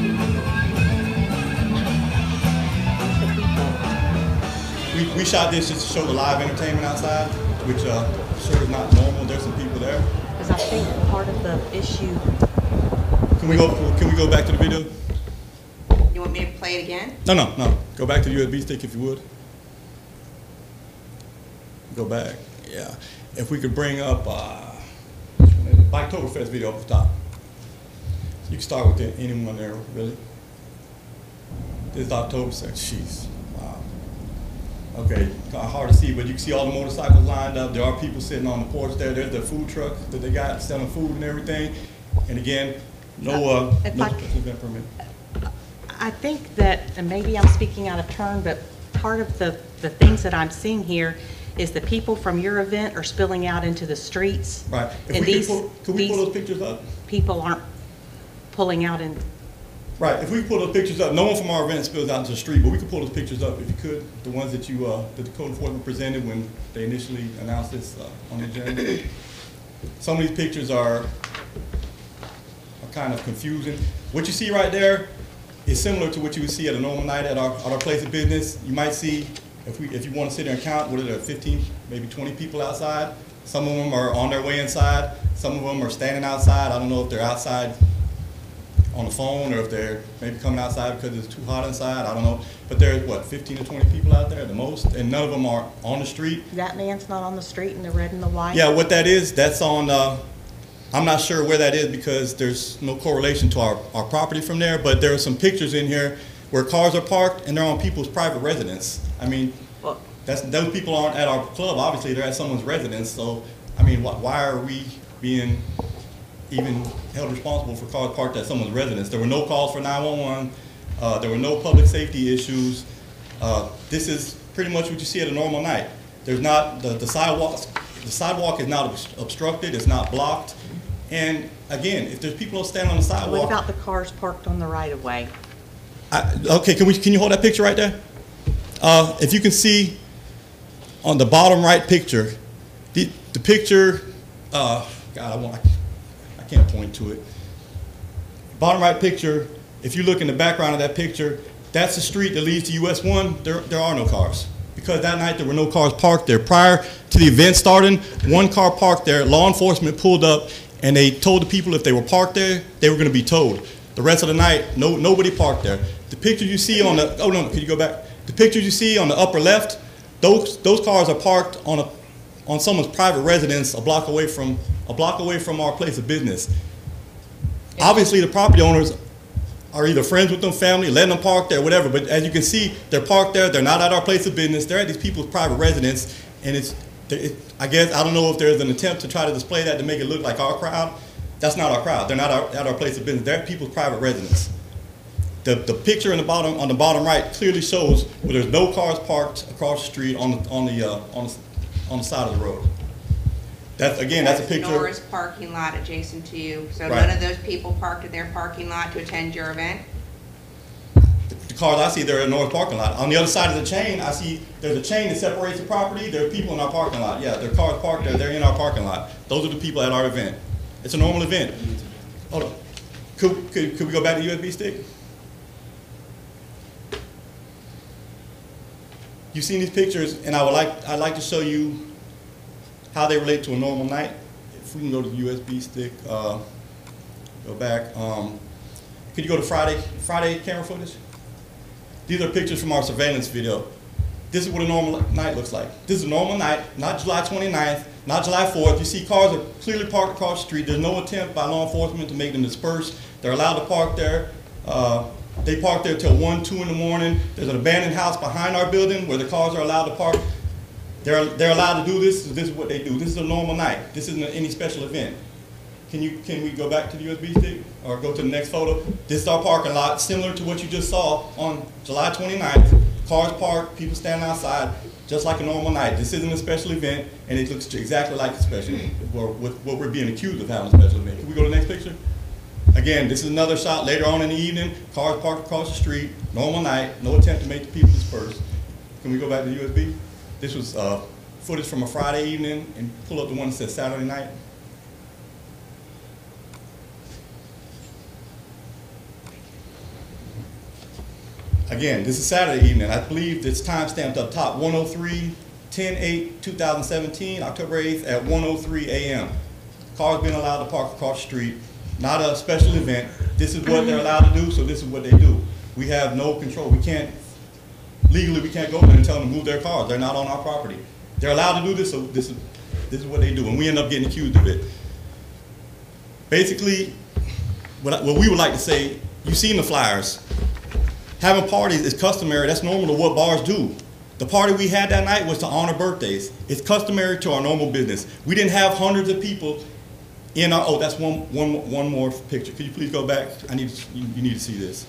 We shot this just to show the live entertainment outside, which sure is not normal, there's some people there. Because I think part of the issue. Can we go back to the video? You want me to play it again? No. Go back to the USB stick if you would. Go back, yeah. If we could bring up Biketoberfest video up the top. You can start with anyone there, really. This is October 2nd, jeez, wow. Okay, hard to see, but you can see all the motorcycles lined up. There are people sitting on the porch there. There's the food truck that they got selling food and everything. And again, no special event permit. I think that, and maybe I'm speaking out of turn, but part of the things that I'm seeing here is the people from your event are spilling out into the streets. Right. And Could we pull those pictures up? People aren't pulling out in. Right. If we pull those pictures up, no one from our event spills out into the street, but we could pull those pictures up if you could. The ones that that the code enforcement presented when they initially announced this on the agenda. Some of these pictures are kind of confusing. What you see right there is similar to what you would see at a normal night at our place of business. You might see, if you want to sit there and count, what are there, 15, maybe 20 people outside. Some of them are on their way inside. Some of them are standing outside. I don't know if they're outside on the phone or if they're maybe coming outside because it's too hot inside. I don't know. But there's, what, 15 to 20 people out there at the most, and none of them are on the street. That man's not on the street in the red and the white? Yeah, what that is, that's on, I'm not sure where that is because there's no correlation to our property from there, but there are some pictures in here where cars are parked and they're on people's private residence. I mean, Well, those people aren't at our club, obviously they're at someone's residence, so, I mean, why are we being even held responsible for cars parked at someone's residence? There were no calls for 911, there were no public safety issues. This is pretty much what you see at a normal night. There's not, the sidewalk is not obstructed, it's not blocked. And again, if there's people standing on the what sidewalk. about the cars parked on the right of way? Okay, can you hold that picture right there? If you can see on the bottom right picture, the picture, God, I can't point to it. Bottom right picture, if you look in the background of that picture, that's the street that leads to US 1. There are no cars. Because that night there were no cars parked there. Prior to the event starting, one car parked there, law enforcement pulled up, and they told the people if they were parked there, they were going to be towed. The rest of the night, nobody parked there. The pictures you see on the, oh no, could you go back? The pictures you see on the upper left, those cars are parked on someone's private residence a block away from our place of business. Obviously the property owners are either friends with them, family, letting them park there, whatever, but as you can see, they're parked there, they're not at our place of business, they're at these people's private residence, and I guess, I don't know if there's an attempt to try to display that to make it look like our crowd. That's not our crowd. They're not at our place of business. They're at people's private residence. The picture on the bottom right clearly shows where there's no cars parked across the street on the side of the road. That's a picture. Norris parking lot adjacent to you. So Right. none of those people parked in their parking lot to attend your event? The cars I see, they're in the north parking lot. On the other side of the chain, I see there's a chain that separates the property. There are people in our parking lot. Yeah, there are cars parked there. They're in our parking lot. Those are the people at our event. It's a normal event. Hold on. Could we go back to USB stick? You've seen these pictures, and I'd like to show you how they relate to a normal night. If we can go to the USB stick, go back. Could you go to Friday camera footage? These are pictures from our surveillance video. This is what a normal night looks like. This is a normal night, not July 29th, not July 4th. You see cars are clearly parked across the street. There's no attempt by law enforcement to make them disperse. They're allowed to park there. They park there till 1, 2 in the morning. There's an abandoned house behind our building where the cars are allowed to park. They're allowed to do this. This is what they do. This is a normal night. This isn't any special event. Can we go back to the USB stick or go to the next photo? This is our parking lot, similar to what you just saw on July 29th. Cars parked, people standing outside, just like a normal night. This isn't a special event, and it looks exactly like a special event, or what we're being accused of having a special event. Can we go to the next picture? Again, this is another shot later on in the evening. Cars parked across the street, normal night, no attempt to make the people disperse. Can we go back to the USB? This was footage from a Friday evening, and pull up the one that says Saturday night. Again, this is Saturday evening. I believe it's time-stamped up top, 103/10/8/2017, October 8th at 1:03 a.m. Cars being allowed to park across the street. Not a special event. This is what they're allowed to do, so this is what they do. We have no control. Legally, we can't go there and tell them to move their cars. They're not on our property. They're allowed to do this, so this is what they do, and we end up getting accused of it. Basically, what we would like to say, you've seen the flyers. Having parties is customary. That's normal to what bars do. The party we had that night was to honor birthdays. It's customary to our normal business. We didn't have hundreds of people in our, oh, that's one more picture. Could you please go back? You need to see this.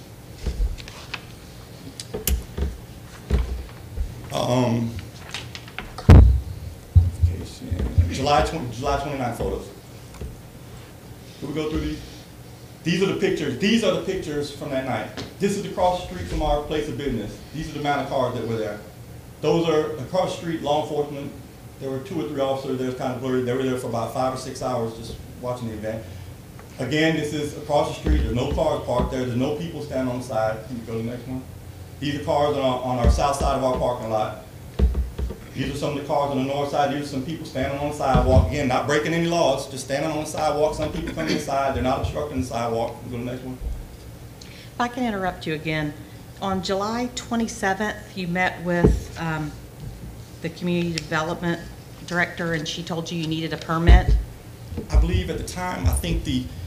July 29 photos. Can we go through these? These are the pictures. These are the pictures from that night. This is across the street from our place of business. These are the amount of cars that were there. Those are across the street, law enforcement. There were 2 or 3 officers there. It's kind of blurry. They were there for about 5 or 6 hours just watching the event. Again, this is across the street. There's no cars parked there. There's no people standing on the side. Can you go to the next one? These are cars on our south side of our parking lot. These are some of the cars on the north side. These are some people standing on the sidewalk. Again, not breaking any laws, just standing on the sidewalk. Some people coming inside. They're not obstructing the sidewalk. Go to the next one. If I can interrupt you again, on July 27th, you met with the Community Development Director, and she told you you needed a permit. I believe at the time, I think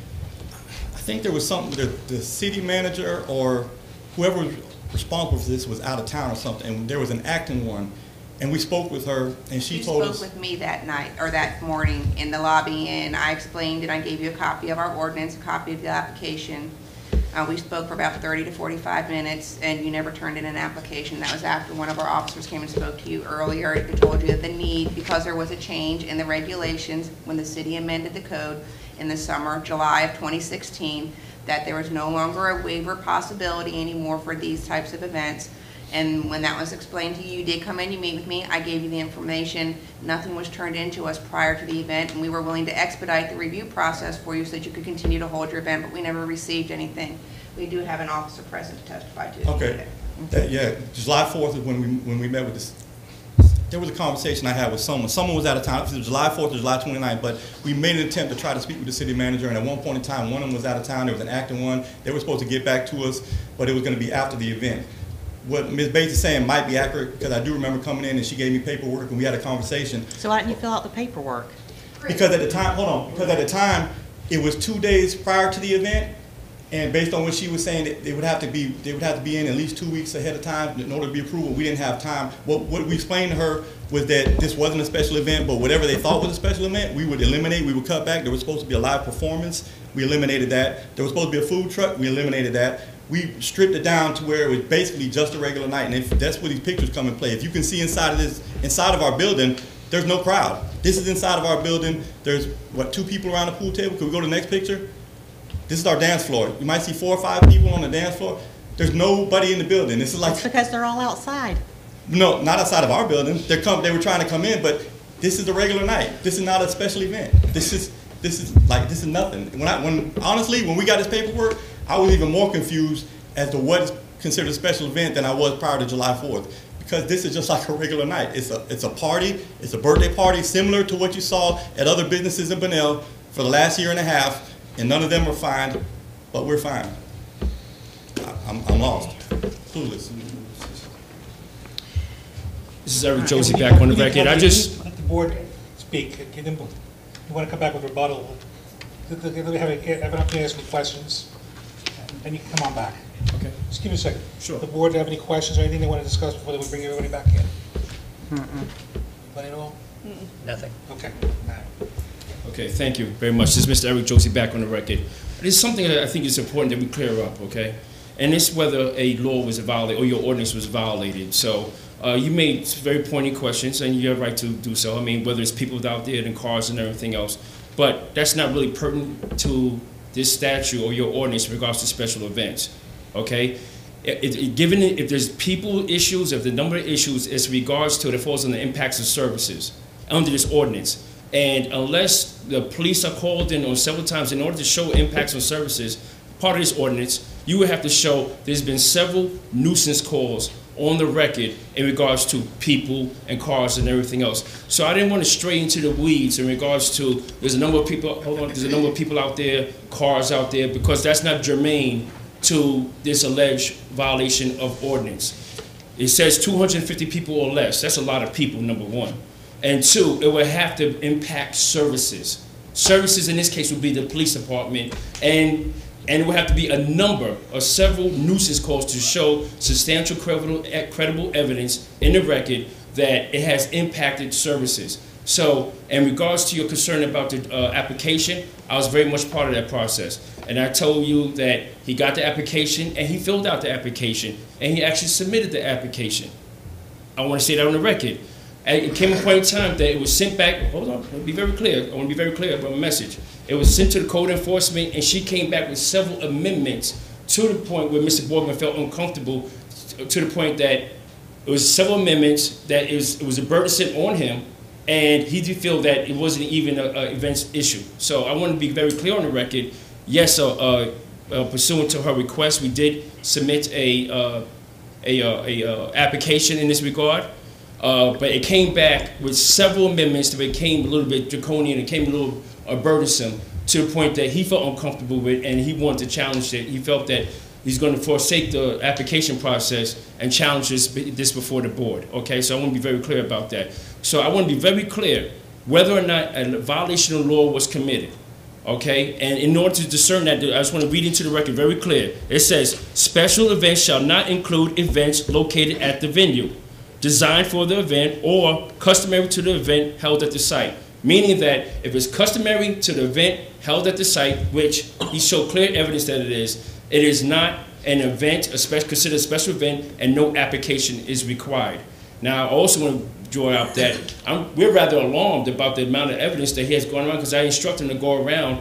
there was something, the city manager or whoever was responsible for this was out of town or something, and there was an acting one. And we spoke with her, and she told us. You spoke with me that night, or that morning in the lobby, and I explained and I gave you a copy of our ordinance, a copy of the application. We spoke for about 30 to 45 minutes, and you never turned in an application. That was after one of our officers came and spoke to you earlier and told you that the need, because there was a change in the regulations when the city amended the code in the summer, July of 2016, that there was no longer a waiver possibility anymore for these types of events. And when that was explained to you, you did come in, you meet with me, I gave you the information, nothing was turned into us prior to the event, and we were willing to expedite the review process for you so that you could continue to hold your event, but we never received anything. We do have an officer present to testify to. Okay. Yeah, July 4th is when we met with this. There was a conversation I had with someone. Someone was out of town. It was July 4th or July 29th, but we made an attempt to try to speak with the city manager, and at one point in time, one of them was out of town. There was an acting one. They were supposed to get back to us, but it was going to be after the event. What Ms. Bates is saying might be accurate, because I do remember coming in and she gave me paperwork and we had a conversation. So why didn't you fill out the paperwork? Because at the time, hold on, because at the time, it was 2 days prior to the event, and based on what she was saying, they would have to be in at least 2 weeks ahead of time in order to be approved. We didn't have time. What we explained to her was that this wasn't a special event, but whatever they thought was a special event, we would eliminate, we would cut back. There was supposed to be a live performance. We eliminated that. There was supposed to be a food truck. We eliminated that. We stripped it down to where it was basically just a regular night, and if that's where these pictures come and play. If you can see inside of our building, there's no crowd. This is inside of our building. There's, what, 2 people around the pool table? Can we go to the next picture? This is our dance floor. You might see 4 or 5 people on the dance floor. There's nobody in the building. This is like. It's because they're all outside. No, not outside of our building. They were trying to come in, but this is a regular night. This is not a special event. This is nothing. Honestly, when we got this paperwork, I was even more confused as to what is considered a special event than I was prior to July 4th. Because this is just like a regular night. It's a party, it's a birthday party, similar to what you saw at other businesses in Bunnell for the last year and a half, and none of them were fined, but we're fine. I'm lost, clueless. This is Eric Josie back on the record. Let the board speak. You want to come back with rebuttal? Let me have an opportunity to ask some questions, and you can come on back. Okay. Just give me a second. Sure. The board have any questions or anything they want to discuss before they bring everybody back in? Anybody at all? Nothing. Okay. Okay, thank you very much. This is Mr. Eric Josie back on the record. There's something that I think is important that we clear up, okay? And it's whether a law was violated or your ordinance was violated. So you made very pointed questions, and you have a right to do so. I mean, whether it's people out there and cars and everything else. But that's not really pertinent to this statute or your ordinance in regards to special events, okay? Given if there's people issues, if the number of issues is regards to it falls on the impacts of services under this ordinance, and unless the police are called in on several times in order to show impacts on services, part of this ordinance, you would have to show there's been several nuisance calls on the record in regards to people and cars and everything else. So I didn't want to stray into the weeds in regards to there's a number of people, there's a number of people out there, cars out there, because that's not germane to this alleged violation of ordinance. It says 250 people or less. That's a lot of people, number one. And two, it would have to impact services. Services in this case would be the police department, and it would have to be a number of several nuisance calls to show substantial credible evidence in the record that it has impacted services. So in regards to your concern about the application, I was very much part of that process. And I told you that he got the application and he filled out the application and he actually submitted the application. I want to say that on the record. And it came a point in time that it was sent back, hold on, I'll be very clear. I want to be very clear about my message. It was sent to the code enforcement and she came back with several amendments to the point where Mr. Borgman felt uncomfortable, to the point that it was several amendments that it was a burden on him, and he did feel that it wasn't even an events issue. So I want to be very clear on the record. Yes, pursuant to her request, we did submit a application in this regard. But it came back with several amendments that became a little bit draconian, it came a little burdensome to the point that he felt uncomfortable with, and he wanted to challenge it. He felt that he's going to forsake the application process and challenge this before the board. Okay, so I want to be very clear about that. So I want to be very clear whether or not a violation of law was committed. Okay, and in order to discern that, I just want to read into the record very clear. It says, special events shall not include events located at the venue, designed for the event, or customary to the event held at the site. Meaning that if it's customary to the event held at the site, which he showed clear evidence that it is not an event, considered a special event, and no application is required. Now, I also want to draw out that we're rather alarmed about the amount of evidence that he has gone around, because I instruct him to go around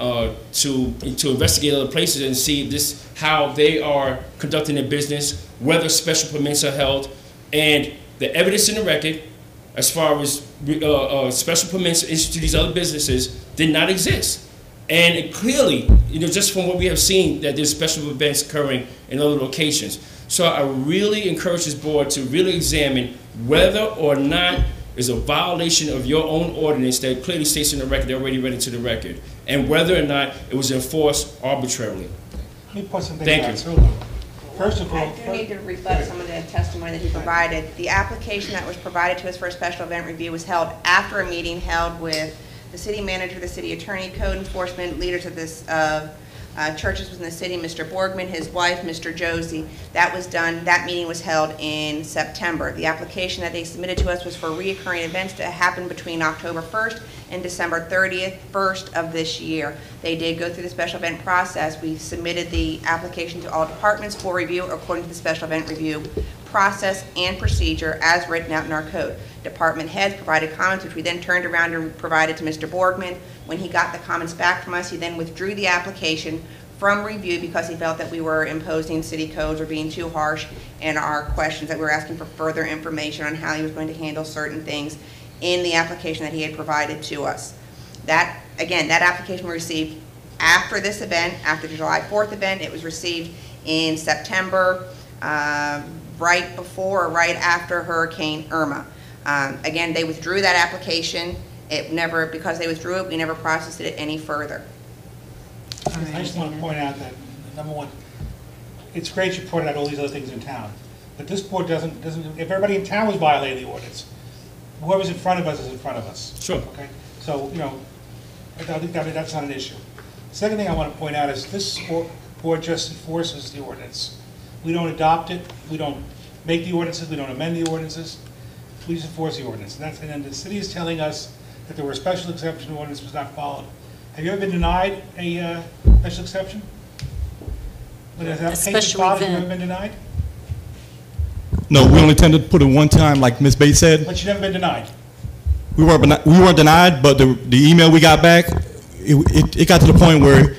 to investigate other places and see how they are conducting their business, whether special permits are held, and the evidence in the record as far as special permits issued to these other businesses did not exist. And it clearly, just from what we have seen, that there's special events occurring in other locations. So I really encourage this board to really examine whether or not there's a violation of your own ordinance that clearly states in the record, they're already read into the record, and whether or not it was enforced arbitrarily. Let me put something Thank back. you. First of all, I do need to rebut some of the testimony that he provided. The application that was provided to us for a special event review was held after a meeting held with the city manager, the city attorney, code enforcement, leaders of churches within the city, Mr. Borgman, his wife, Mr. Josie. That was done, that meeting was held in September. The application that they submitted to us was for reoccurring events to happen between October 1st and December 1st of this year. They did go through the special event process. We submitted the application to all departments for review according to the special event review process and procedure as written out in our code. Department heads provided comments, which we then turned around and provided to Mr. Borgman. When he got the comments back from us, he then withdrew the application from review because he felt that we were imposing city codes or being too harsh in our questions, that we were asking for further information on how he was going to handle certain things in the application that he had provided to us. That, again, that application we received after this event, after the July 4th event. It was received in September, right before or right after Hurricane Irma. Again, they withdrew that application. Because they withdrew it, we never processed it any further. I just want to point out that, number one, it's great you pointed out all these other things in town, but this board doesn't, if everybody in town was violating the ordinance, whoever's in front of us is in front of us. Sure. Okay? So, I think that's not an issue. Second thing I want to point out is this board just enforces the ordinance. We don't adopt it, we don't make the ordinances, we don't amend the ordinances, we just enforce the ordinance. And then the city is telling us that there were a special exception ordinance was not followed. Have you ever been denied a special exception? When there's an application filed, have you ever been denied? No, we only tend to put it one time, like Ms. Bates said. But you've never been denied? We weren't denied, but the email we got back, it got to the point where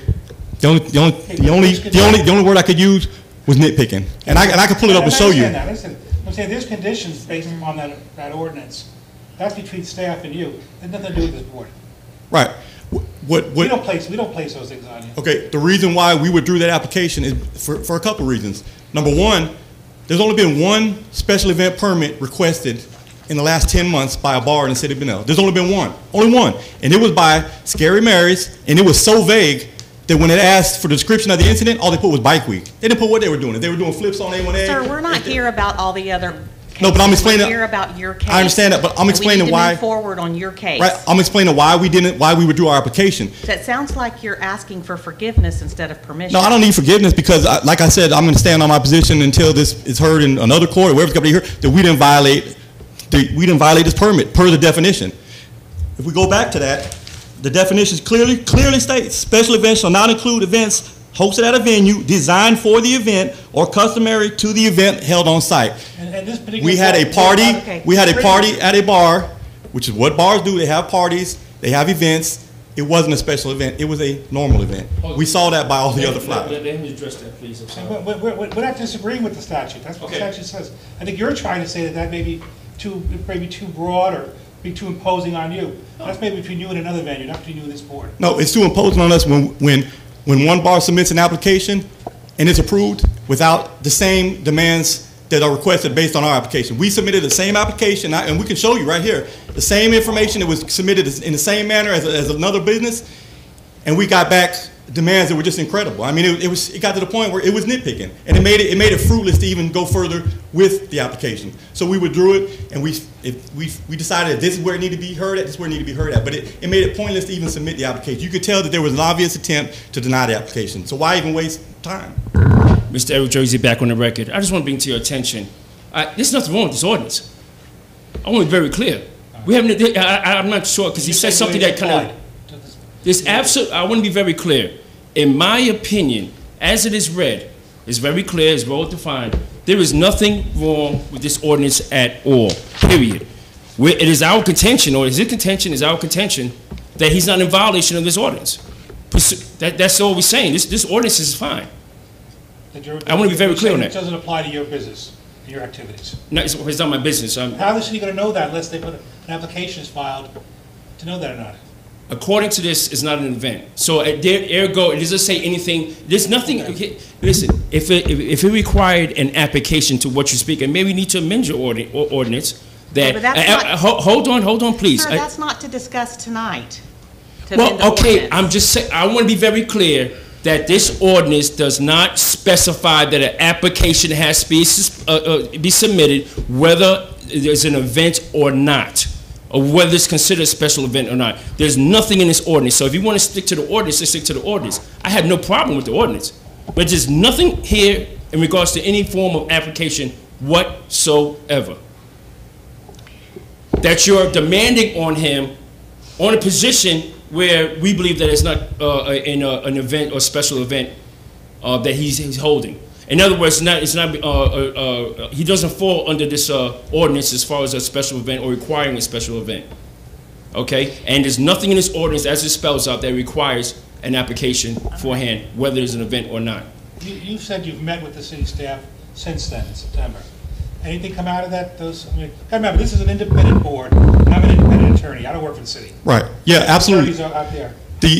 the only word I could use was nitpicking, and I could pull it up and show you. Listen, I'm saying there's conditions based upon that ordinance. That's between staff and you. It has nothing to do with this board. Right. We don't place those things on you. Okay. The reason why we withdrew that application is for a couple reasons. Number one, there's only been one special event permit requested in the last 10 months by a bar in the city of Bunnell. There's only been one, and it was by Scary Mary's, and it was so vague that when it asked for the description of the incident, all they put was bike week. They didn't put what they were doing. If they were doing flips on A1A. Sir, we're not here about all the other cases. No, but I'm explaining. We're here about your case. I understand that, but I'm explaining why. We need to move forward on your case. Right. I'm explaining why we withdrew our application. That sounds like you're asking for forgiveness instead of permission. No, I don't need forgiveness because, like I said, I'm going to stand on my position until this is heard in another court or wherever's going to be heard, that we didn't violate this permit per the definition. If we go back to that, the definitions clearly states special events shall not include events hosted at a venue designed for the event or customary to the event held on site. And this particular We had a party. We had a party at a bar, which is what bars do. They have parties. They have events. It wasn't a special event. It was a normal event. We saw that by all the other flyers. Let me address that, please. I'm sorry. We're not disagreeing with the statute. That's what the statute says. I think you're trying to say that may be too broad or be too imposing on you. That's maybe between you and another venue, not between you and this board. No, it's too imposing on us when one bar submits an application and it's approved without the same demands that are requested based on our application. We submitted the same application, and we can show you right here, the same information that was submitted in the same manner as another business, and we got back demands that were just incredible. I mean, it got to the point where it was nitpicking, and it made it fruitless to even go further with the application. So we withdrew it, and we decided that this is where it needed to be heard at, this is where it needed to be heard at. But it made it pointless to even submit the application. You could tell that there was an obvious attempt to deny the application. So why even waste time? Mr. Eric Jersey, back on the record. I just want to bring to your attention, there's nothing wrong with this ordinance. I want to be very clear. We haven't. I'm not sure because he said something that kind of. There's I want to be very clear. In my opinion, as it is read, it's very clear, it's well defined. There is nothing wrong with this ordinance at all. Period. It is our contention, or is it contention? Is our contention that he's not in violation of this ordinance? That's all we're saying. This ordinance is fine. I want to be very clear on that. It doesn't apply to your business, your activities. No, it's not my business. How is the city going to know that unless they put an application is filed to know that or not? According to this, it's not an event. So, ergo, it doesn't say anything. There's nothing. Okay, listen, if it required an application to what you're speaking, maybe you need to amend your ordinance. That hold on, please. Sir, that's not to discuss tonight. Well, okay, I'm just saying. I want to be very clear that this ordinance does not specify that an application has to be submitted, whether there's an event or not, or whether it's considered a special event or not. There's nothing in this ordinance. So if you want to stick to the ordinance, then stick to the ordinance. I have no problem with the ordinance. But there's nothing here in regards to any form of application whatsoever that you're demanding on him on a position where we believe that it's not an event or special event that he's holding. In other words, he doesn't fall under this ordinance as far as a special event or requiring a special event. Okay? And there's nothing in this ordinance, as it spells out, that requires an application beforehand, whether it's an event or not. You said you've met with the city staff since then, in September. Anything come out of that? Remember, this is an independent board, and I'm an independent attorney. I don't work for the city. Right. Yeah, absolutely. Attorneys are out there.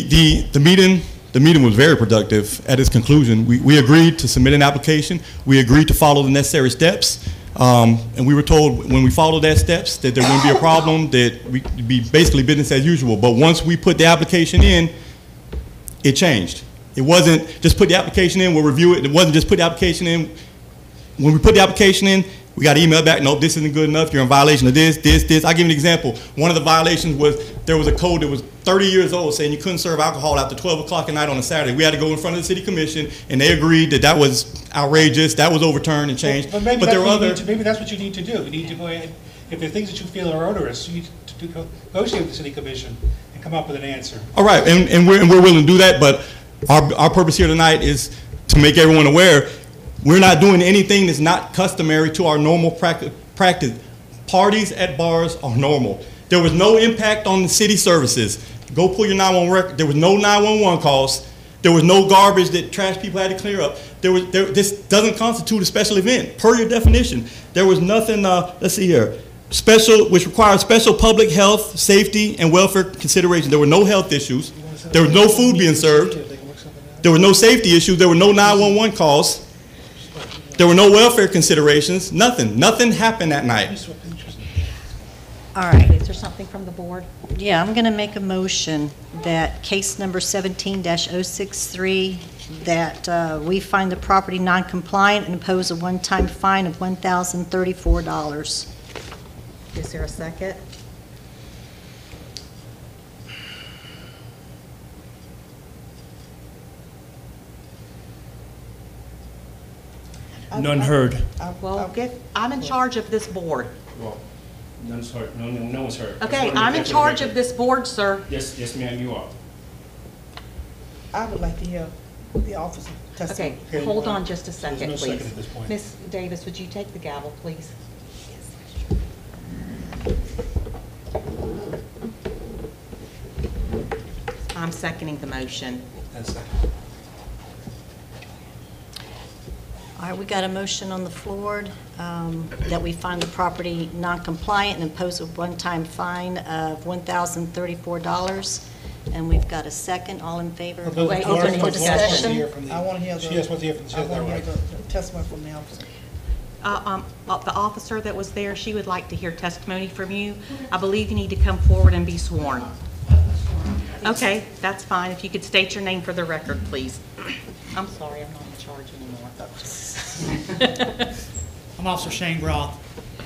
The meeting was very productive. At its conclusion, we agreed to submit an application. We agreed to follow the necessary steps. And we were told when we followed that steps that there wouldn't be a problem, that we'd be basically business as usual. But once we put the application in, it changed. It wasn't just put the application in, we'll review it. It wasn't just put the application in. When we put the application in, we got an email back, nope, this isn't good enough, you're in violation of this. I'll give you an example. One of the violations was there was a code that was 30 years old saying you couldn't serve alcohol after 12 o'clock at night on a Saturday. We had to go in front of the city commission, and they agreed that that was outrageous, that was overturned and changed. But maybe that's what you need to do. You need to go ahead, if there are things that you feel are onerous, you need to negotiate with the city commission and come up with an answer. All right, and we're willing to do that, but our purpose here tonight is to make everyone aware we're not doing anything that's not customary to our normal practice. Parties at bars are normal. There was no impact on the city services. Go pull your 911 record. There was no 911 calls. There was no garbage that trash people had to clear up. This doesn't constitute a special event, per your definition. There was nothing, let's see here, special, which requires special public health, safety, and welfare considerations. There were no health issues. There was no food being served. There were no safety issues. There were no 911 calls. There were no welfare considerations, nothing. Nothing happened that night. All right. Is there something from the board? Yeah, I'm going to make a motion that case number 17-063, that we find the property non-compliant and impose a one-time fine of $1,034. Is there a second? None heard. Well, I'm in charge of this board. Well, none's heard. No one's heard. Okay, I'm in charge of this board, sir. Yes, ma'am, you are. I would like to hear the officer testify. Okay, hold on just a second, There's no please. second at this point. Ms. Davis, would you take the gavel, please? I'm seconding the motion. All right, we got a motion on the floor that we find the property non-compliant and impose a one-time fine of $1,034. And we've got a second. All in favor? Wait, Open for discussion. I want to hear She just wants to hear from the I want to hear the testimony from the officer. the officer that was there, she would like to hear testimony from you. I believe you need to come forward and be sworn. Okay, that's fine. If you could state your name for the record, please. I'm sorry, I'm not in charge anymore. I'm Officer Shane Groth.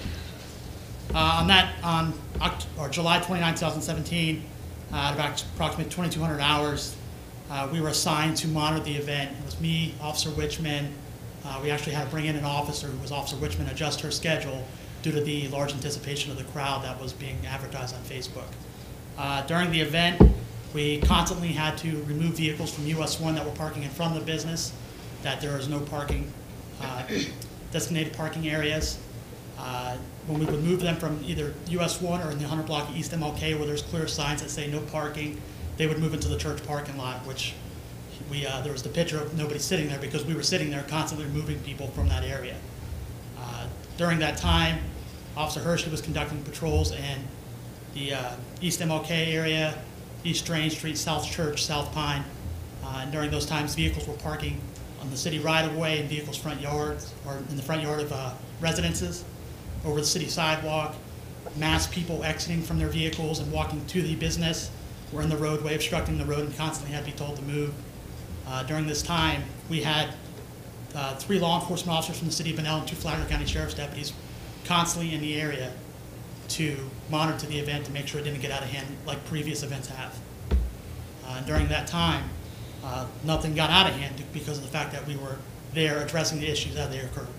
On July 29, 2017, at about approximately 2,200 hours, we were assigned to monitor the event. It was me, Officer Wichman. We actually had to bring in an officer who was Officer Wichman, adjust her schedule due to the large anticipation of the crowd that was being advertised on Facebook. During the event, we constantly had to remove vehicles from US 1 that were parking in front of the business, that there is no parking, designated parking areas. When we would move them from either US 1 or in the 100 block East MLK where there's clear signs that say no parking, they would move into the church parking lot, which there was the picture of nobody sitting there because we were sitting there constantly removing people from that area. During that time, Officer Hershey was conducting patrols in the East MLK area, East Drain Street, South Church, South Pine. And during those times, vehicles were parking on the city right-of-way in vehicles' front yards or in the front yard of residences, over the city sidewalk, mass people exiting from their vehicles and walking to the business were in the roadway, obstructing the road, and constantly had to be told to move. During this time, we had 3 law enforcement officers from the city of Bunnell and 2 Flagler County Sheriff's deputies constantly in the area to monitor the event to make sure it didn't get out of hand like previous events have. During that time, nothing got out of hand because of the fact that we were there addressing the issues as they occurred.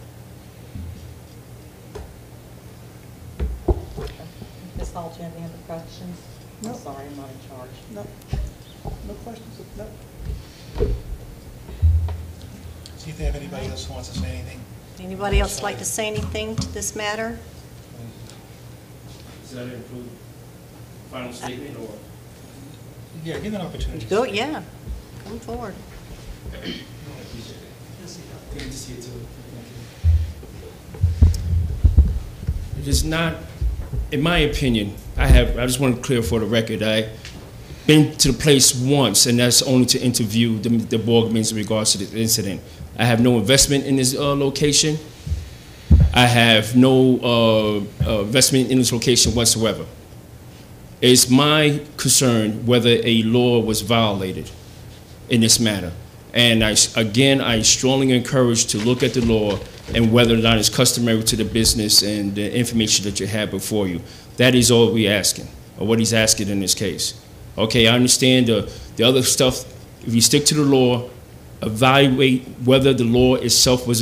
Ms. Hall, do you have any other questions? No. I'm sorry, I'm not in charge. No, no questions, no. See if they have anybody else who wants to say anything. Anybody else like to say anything to this matter? Does that include final statement or? Yeah, give them an opportunity. Go, yeah, come forward. Good to see you too. It is not, in my opinion, I just want to clear for the record, I've been to the place once, and that's only to interview the Borgmans in regards to the incident. I have no investment in this location. I have no investment in this location whatsoever. It's my concern whether a law was violated in this matter. And I strongly encourage to look at the law and whether or not it's customary to the business and the information that you have before you. That is all we're asking, or what he's asking in this case. Okay, I understand the other stuff. If you stick to the law, evaluate whether the law itself was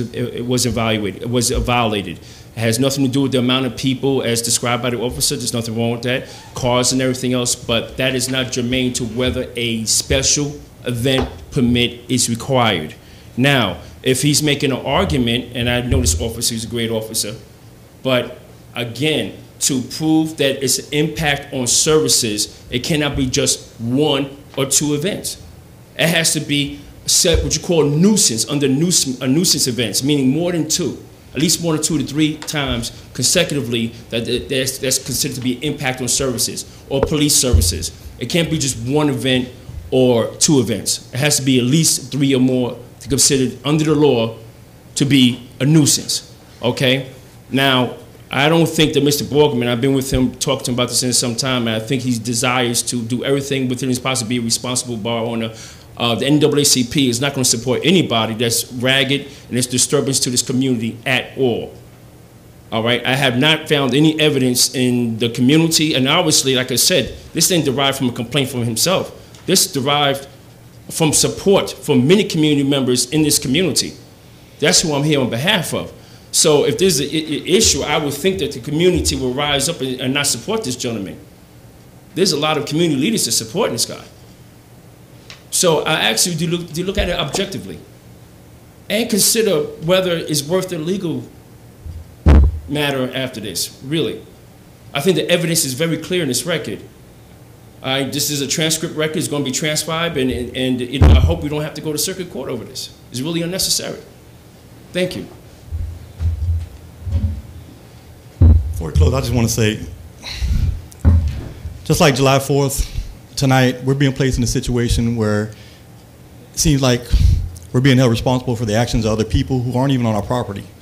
violated. It has nothing to do with the amount of people as described by the officer. There's nothing wrong with that. Cars and everything else, but that is not germane to whether a special event permit is required. Now, if he's making an argument, and I know this officer is a great officer, but again, to prove that it's an impact on services, it cannot be just 1 or 2 events. It has to be set what you call nuisance under nuisance events, meaning more than 2, at least more than 2 to 3 times consecutively that's considered to be an impact on services or police services. It can't be just 1 event or 2 events. It has to be at least 3 or more to consider under the law to be a nuisance. Okay? Now, I don't think that Mr. Borgman, I've been with him, talked to him about this in some time, and I think he desires to do everything within his power to be a responsible bar owner. The NAACP is not going to support anybody that's ragged and is disturbance to this community at all. All right? I have not found any evidence in the community, and obviously, like I said, this didn't derive from a complaint from himself. This derived from support from many community members in this community. That's who I'm here on behalf of. So if there's an issue, I would think that the community will rise up and not support this gentleman. There's a lot of community leaders that support this guy. So I ask you, do you look at it objectively? And consider whether it's worth the legal matter after this, really. I think the evidence is very clear in this record. This is a transcript record. It's going to be transcribed, and you know, I hope we don't have to go to circuit court over this. It's really unnecessary. Thank you. Before we close, I just want to say, just like July 4th, tonight, we're being placed in a situation where it seems like we're being held responsible for the actions of other people who aren't even on our property.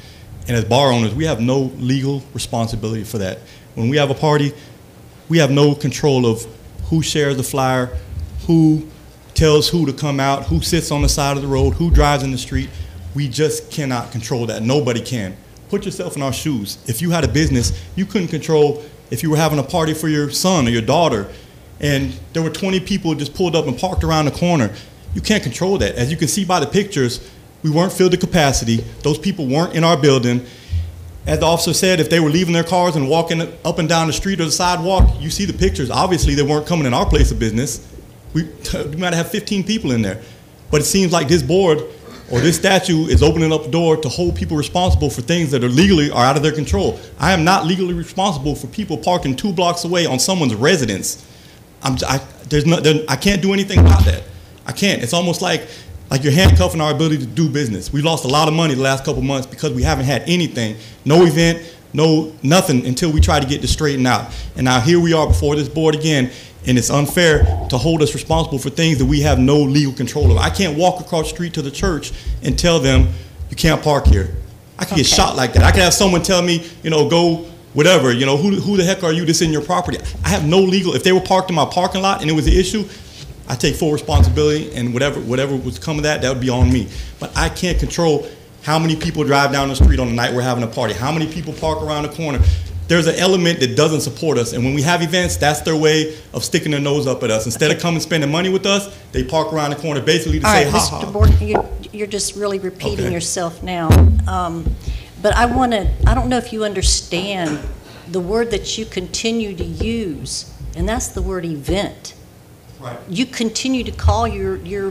And as bar owners, we have no legal responsibility for that. When we have a party, we have no control of who shares the flyer, who tells who to come out, who sits on the side of the road, who drives in the street. We just cannot control that. Nobody can. Put yourself in our shoes. If you had a business, you couldn't control if you were having a party for your son or your daughter and there were 20 people just pulled up and parked around the corner. You can't control that. As you can see by the pictures, we weren't filled to capacity. Those people weren't in our building. As the officer said, if they were leaving their cars and walking up and down the street or the sidewalk, you see the pictures. Obviously, they weren't coming in our place of business. We might have 15 people in there. But it seems like this board or this statute is opening up the door to hold people responsible for things that are legally are out of their control. I am not legally responsible for people parking 2 blocks away on someone's residence. I can't do anything about that. I can't. It's almost like you're handcuffing our ability to do business. We lost a lot of money the last couple months because we haven't had anything, no event, nothing until we try to get this straightened out. And now here we are before this board again, and it's unfair to hold us responsible for things that we have no legal control of. I can't walk across the street to the church and tell them, you can't park here. I could get shot like that. I could have someone tell me, go whatever, who the heck are you? This in your property. I have no legal, if they were parked in my parking lot and it was an issue, I take full responsibility, and whatever was come of that would be on me. But I can't control how many people drive down the street on the night we're having a party, how many people park around the corner. There's an element that doesn't support us, and when we have events, that's their way of sticking their nose up at us. Instead of coming spending money with us, they park around the corner basically to say, ha-ha. Mr. Borden, you're just really repeating yourself now. But I don't know if you understand the word that you continue to use, and that's the word event. Right. You continue to call your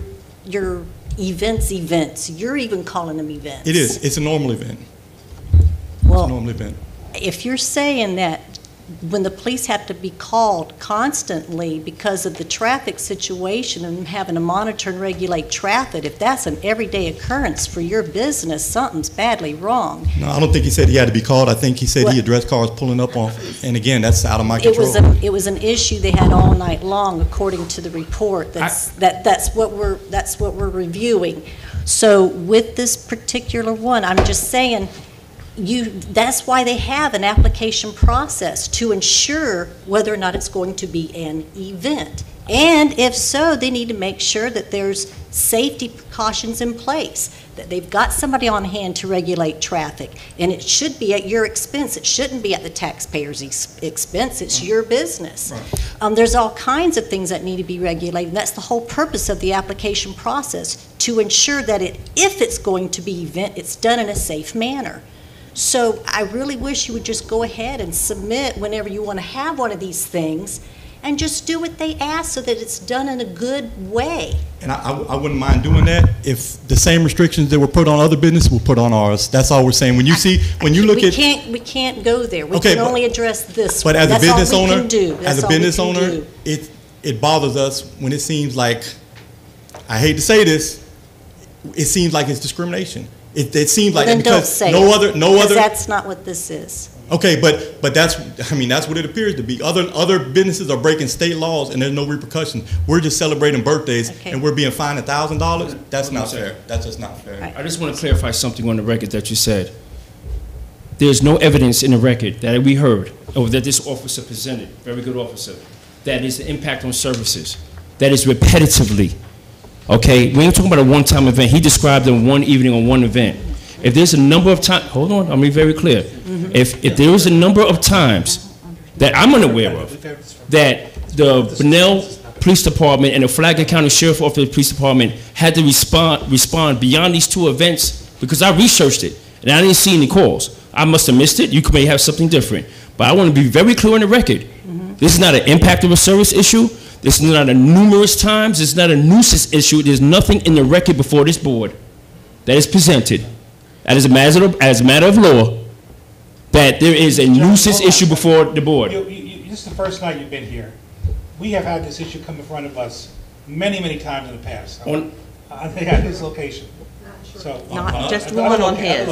events. You're even calling them events. It is. It's a normal event. Well, it's a normal event. If you're saying that when the police have to be called constantly because of the traffic situation and having to monitor and regulate traffic, if that's an everyday occurrence for your business, something's badly wrong. No, I don't think he said he had to be called. I think he said he addressed cars pulling up on, and again, that's out of my control. It was an issue they had all night long, according to the report. That's what we're reviewing. So with this particular one, I'm just saying, that's why they have an application process to ensure whether or not it's going to be an event. And if so, they need to make sure that there's safety precautions in place, that they've got somebody on hand to regulate traffic. And it should be at your expense. It shouldn't be at the taxpayer's expense. It's your business. Right. There's all kinds of things that need to be regulated. And that's the whole purpose of the application process, to ensure that if it's going to be event, it's done in a safe manner. So I really wish you would just go ahead and submit whenever you want to have one of these things, and just do what they ask so that it's done in a good way. And I wouldn't mind doing that if the same restrictions that were put on other businesses were put on ours. That's all we're saying. When you look at... We can't go there. We can only address this one. But as a business owner, it bothers us when it seems like, I hate to say this, it seems like it's discrimination. It seems like because that's not what this is. Okay, but that's what it appears to be. Other businesses are breaking state laws and there's no repercussions. We're just celebrating birthdays and we're being fined $1,000. That's not fair. That's just not fair. I just want to clarify something on the record that you said. There's no evidence in the record that we heard or that this officer presented, very good officer, that is the impact on services. That is repetitively. Okay, we ain't talking about a one-time event. He described them one evening on one event. If there's a number of times, hold on, I'm being very clear. If there is a number of times that I'm unaware of that the Bunnell Police Department and the Flagler County Sheriff Office Police Department had to respond beyond these 2 events, because I researched it and I didn't see any calls. I must have missed it. You may have something different. But I want to be very clear on the record. This is not an impact of a service issue. This is not a numerous times. This is not a nuisance issue. There's nothing in the record before this board that is presented as a matter of law that there is a nuisance issue before the board. This is the first night you've been here. We have had this issue come in front of us many, many times in the past. I think at this location. So not just one on his.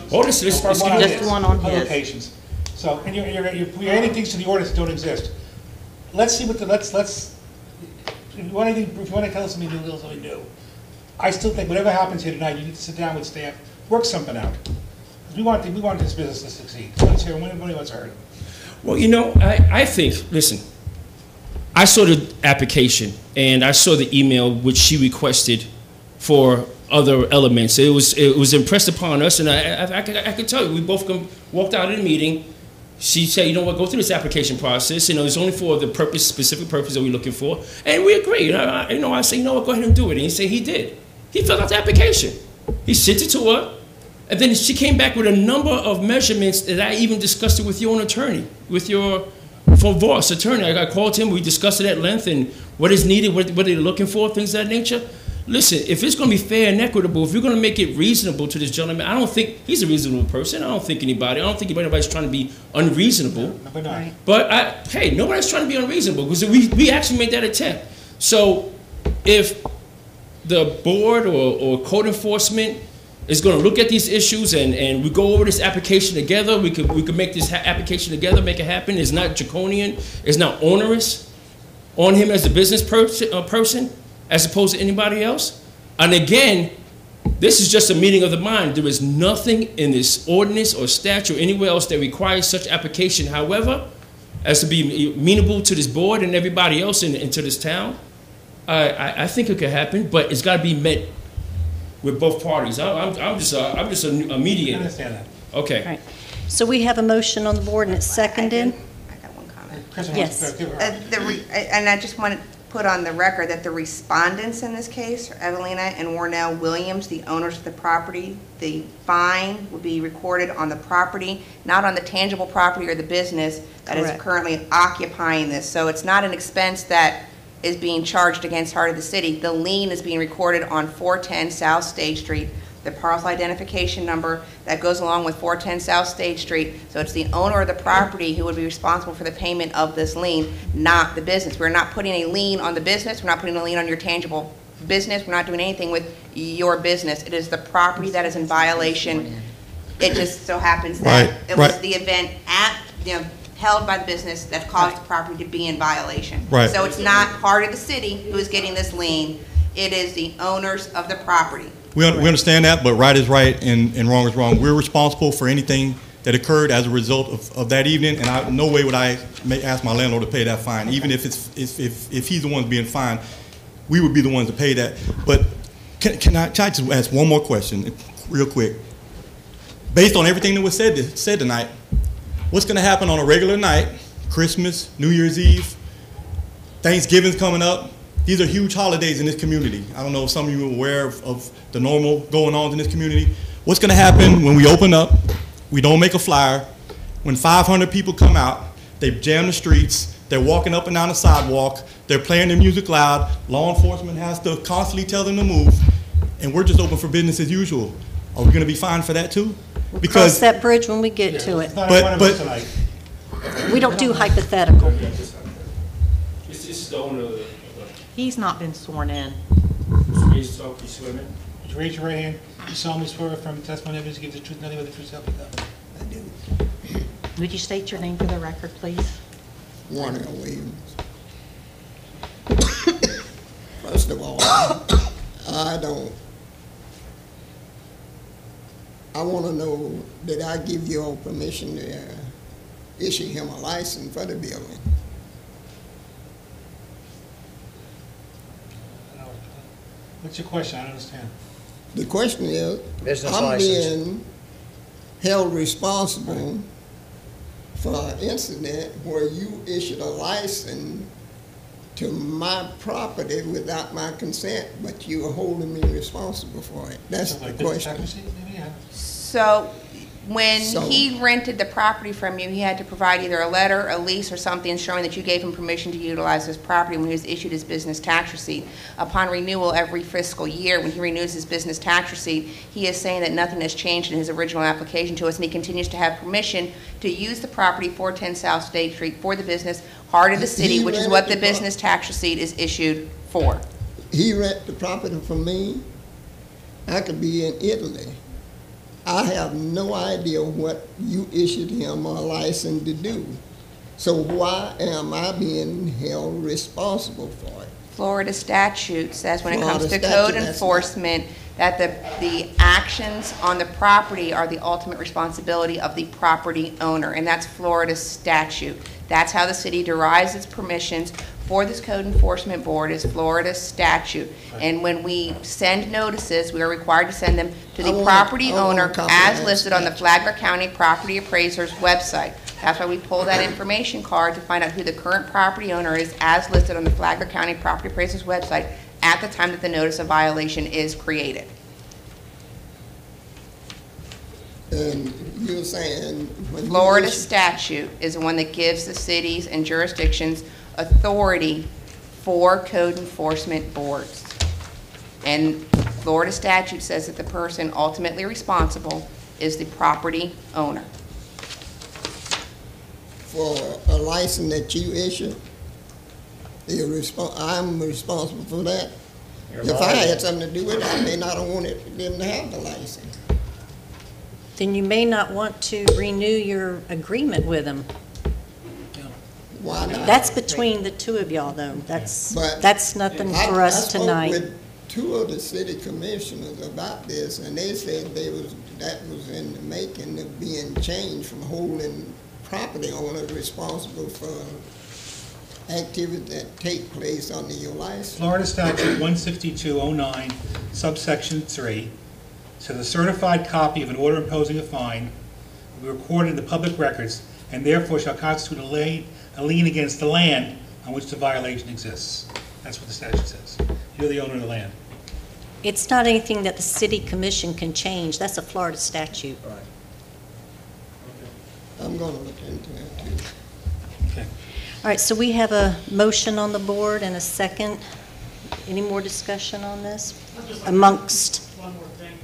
Just one on his. Locations. So, and you're adding things to the ordinance that don't exist. Let's see what if you want to tell us something new, I still think whatever happens here tonight, you need to sit down with staff, work something out. We want this business to succeed. Let's hear, anybody wants to hear it. Well, you know, I think, listen, I saw the application and I saw the email which she requested for other elements. It was impressed upon us, and I could tell you, we both walked out of the meeting. She said, you know what, go through this application process. You know, it's only for the purpose, specific purpose that we're looking for. And we agree. I say, you know what, go ahead and do it. And he said he did. He filled out the application. He sent it to her. And then she came back with a number of measurements that I even discussed it with your own attorney, with your Voss attorney. I called him, we discussed it at length, and what is needed, what they're looking for, things of that nature. Listen, if it's going to be fair and equitable, if you're going to make it reasonable to this gentleman, I don't think he's a reasonable person. I don't think anybody's trying to be unreasonable. No, not. But hey, nobody's trying to be unreasonable because we actually made that attempt. So if the board or code enforcement is going to look at these issues and we go over this application together, we could make this application together, make it happen. It's not draconian. It's not onerous on him as a business person, as opposed to anybody else. And again, this is just a meeting of the mind. There is nothing in this ordinance or statute or anywhere else that requires such application. However, as to be amenable to this board and everybody else and to this town, I think it could happen, but it's got to be met with both parties. I'm just a mediator. I understand that. Okay. All right. So we have a motion on the board and it's seconded. I got one comment. Chris Yes. wants to give her- And I just want to put on the record that the respondents in this case, Evelina and Warnell Williams, the owners of the property, the fine will be recorded on the property, not on the tangible property or the business that Correct. is currently occupying this. So it's not an expense that is being charged against Heart of the City. The lien is being recorded on 410 South State Street, the parcel identification number that goes along with 410 South State Street. So it's the owner of the property who would be responsible for the payment of this lien, not the business. We're not putting a lien on the business. We're not putting a lien on your tangible business. We're not doing anything with your business. It is the property that is in violation. It just so happens that it was the event held by the business that caused the property to be in violation. Right. So it's not Heart of the City who is getting this lien. It is the owners of the property. We understand that, but right is right and wrong is wrong. We're responsible for anything that occurred as a result of that evening, and no way would I ask my landlord to pay that fine, even if he's the one being fined. We would be the ones to pay that. But can I just ask one more question, real quick? Based on everything that was said tonight, what's going to happen on a regular night, Christmas, New Year's Eve, Thanksgiving's coming up? These are huge holidays in this community. I don't know if some of you are aware of the normal going on in this community. What's going to happen when we open up, we don't make a flyer, when 500 people come out, they jam the streets, they're walking up and down the sidewalk, they're playing their music loud, law enforcement has to constantly tell them to move, and we're just open for business as usual. Are we going to be fined for that too? We'll cross that bridge when we get to it. It's not one of us tonight. We don't do hypothetical. This is the owner of the He's not been sworn in. raised talkie swimming. Would you raise your right hand? You solemnly swear from testimony evidence to give the truth, nothing but the truth, self you got. I do. Would you state your name for the record, please? Warner Williams. First of all, I want to know, did I give you all permission to issue him a license for the building? What's your question? I don't understand. The question is, Business I'm license. being held responsible for an incident where you issued a license to my property without my consent, but you are holding me responsible for it. That's the question. So when he rented the property from you, he had to provide either a letter, a lease, or something showing that you gave him permission to utilize his property when he was issued his business tax receipt. Upon renewal every fiscal year, when he renews his business tax receipt, he is saying that nothing has changed in his original application to us, and he continues to have permission to use the property 410 South State Street for the business Heart of the City, which is what the business tax receipt is issued for. He rent the property from me. I could be in Italy. I have no idea what you issued him a license to do. So why am I being held responsible for it? Florida statute says when it Florida comes to statute, code that's enforcement, that the actions on the property are the ultimate responsibility of the property owner, and that's Florida statute. That's how the city derives its permissions for this code enforcement board, is Florida statute. And when we send notices, we are required to send them to the property owner as listed on the Flagler County Property Appraiser's website. That's why we pull that information card to find out who the current property owner is as listed on the Flagler County Property Appraiser's website at the time that the notice of violation is created. And you're saying when you Florida issue- statute is the one that gives the cities and jurisdictions authority for code enforcement boards. And Florida statute says that the person ultimately responsible is the property owner. for a license that you issue, I'm responsible for that. If I had something to do with it, I may not have wanted them to have the license. Then you may not want to renew your agreement with them. Why not? That's between the two of y'all, though. That's nothing for us I tonight. spoke with two of the city commissioners about this, and they said that was in the making of being changed from holding property owners responsible for activities that take place under your license. Florida statute 16209, subsection 3, says a certified copy of an order imposing a fine will be recorded in the public records and therefore shall constitute a lien against the land on which the violation exists. That's what the statute says. You're the owner of the land. It's not anything that the city commission can change. That's a Florida statute. Right. I'm gonna look into it too. Okay. All right, so we have a motion on the board and a second. Any more discussion on this amongst? One more thing.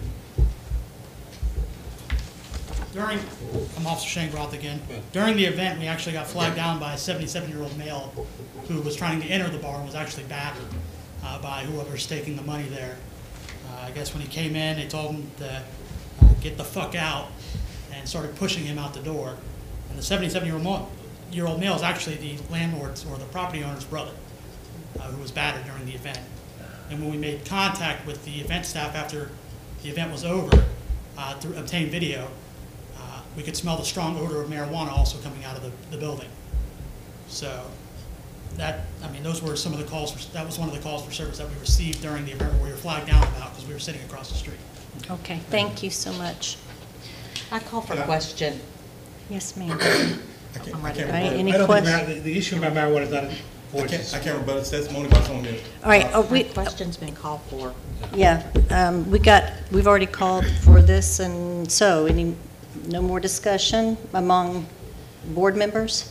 I'm Officer Shane Groth again. During the event, we actually got flagged down by a 77-year-old male who was trying to enter the bar and was actually battered by whoever's staking the money there. I guess when he came in, they told him to get the fuck out and started pushing him out the door. And the 77-year-old male is actually the landlord's or the property owner's brother who was battered during the event. And when we made contact with the event staff after the event was over to obtain video, we could smell the strong odor of marijuana also coming out of the building. So those were some of the calls. That was one of the calls for service that we received during the event where we were flagged down about because we were sitting across the street. Okay, thank you so much. I call for question. Yes, ma'am. I'm ready. All right, any I don't questions? think the issue about marijuana is not I can't rebut testimony by someone else. All right, My question's been called for. yeah, we've already called for this, and so, no more discussion among board members?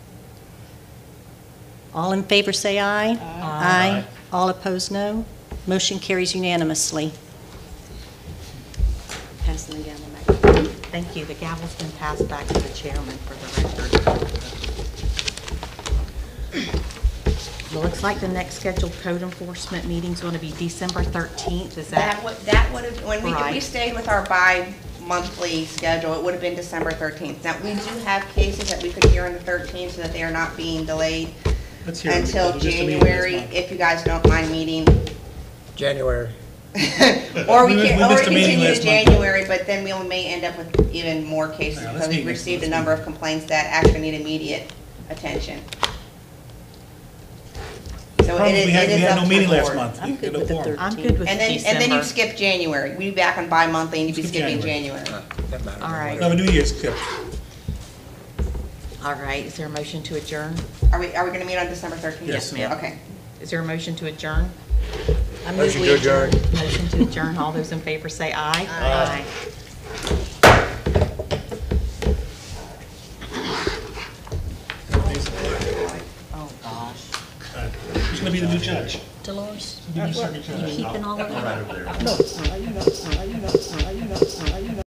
All in favor say aye. Aye. All opposed, no. Motion carries unanimously. Passing the gavel back. Thank you. The gavel's been passed back to the chairman for the record. Well, looks like the next scheduled code enforcement meeting's going to be December 13th. Is that? That would have, when we Right. stayed with our bi-monthly schedule, it would have been December 13th. Now, we do have cases that we could hear on the 13th so that they are not being delayed Let's hear it. until Just a meeting this January, month. if you guys don't mind meeting. January. Or we We can, missed a meeting continue to last month. January, but then we may end up with even more cases Yeah, let's because we've meet. received a Let's number meet. of complaints that actually need immediate attention. So Problem is, it we had is no up to the meeting last board. month. I'm We good had no with the quorum. 13th. I'm good with And then December. you skip January. We'll be back on bi-monthly and you'll be Skip skipping January. January. All right. No, New Year's skipped. All right. Is there a motion to adjourn? Are we gonna meet on December 13th? Yes, ma'am. Okay. Is there a motion to adjourn? I move Motion we to adjourn. Motion to adjourn. All those in favor say aye. Aye. Oh, gosh. Who's going to be the new judge? Dolores, Who's gonna be the new you judge? keeping all of that? No,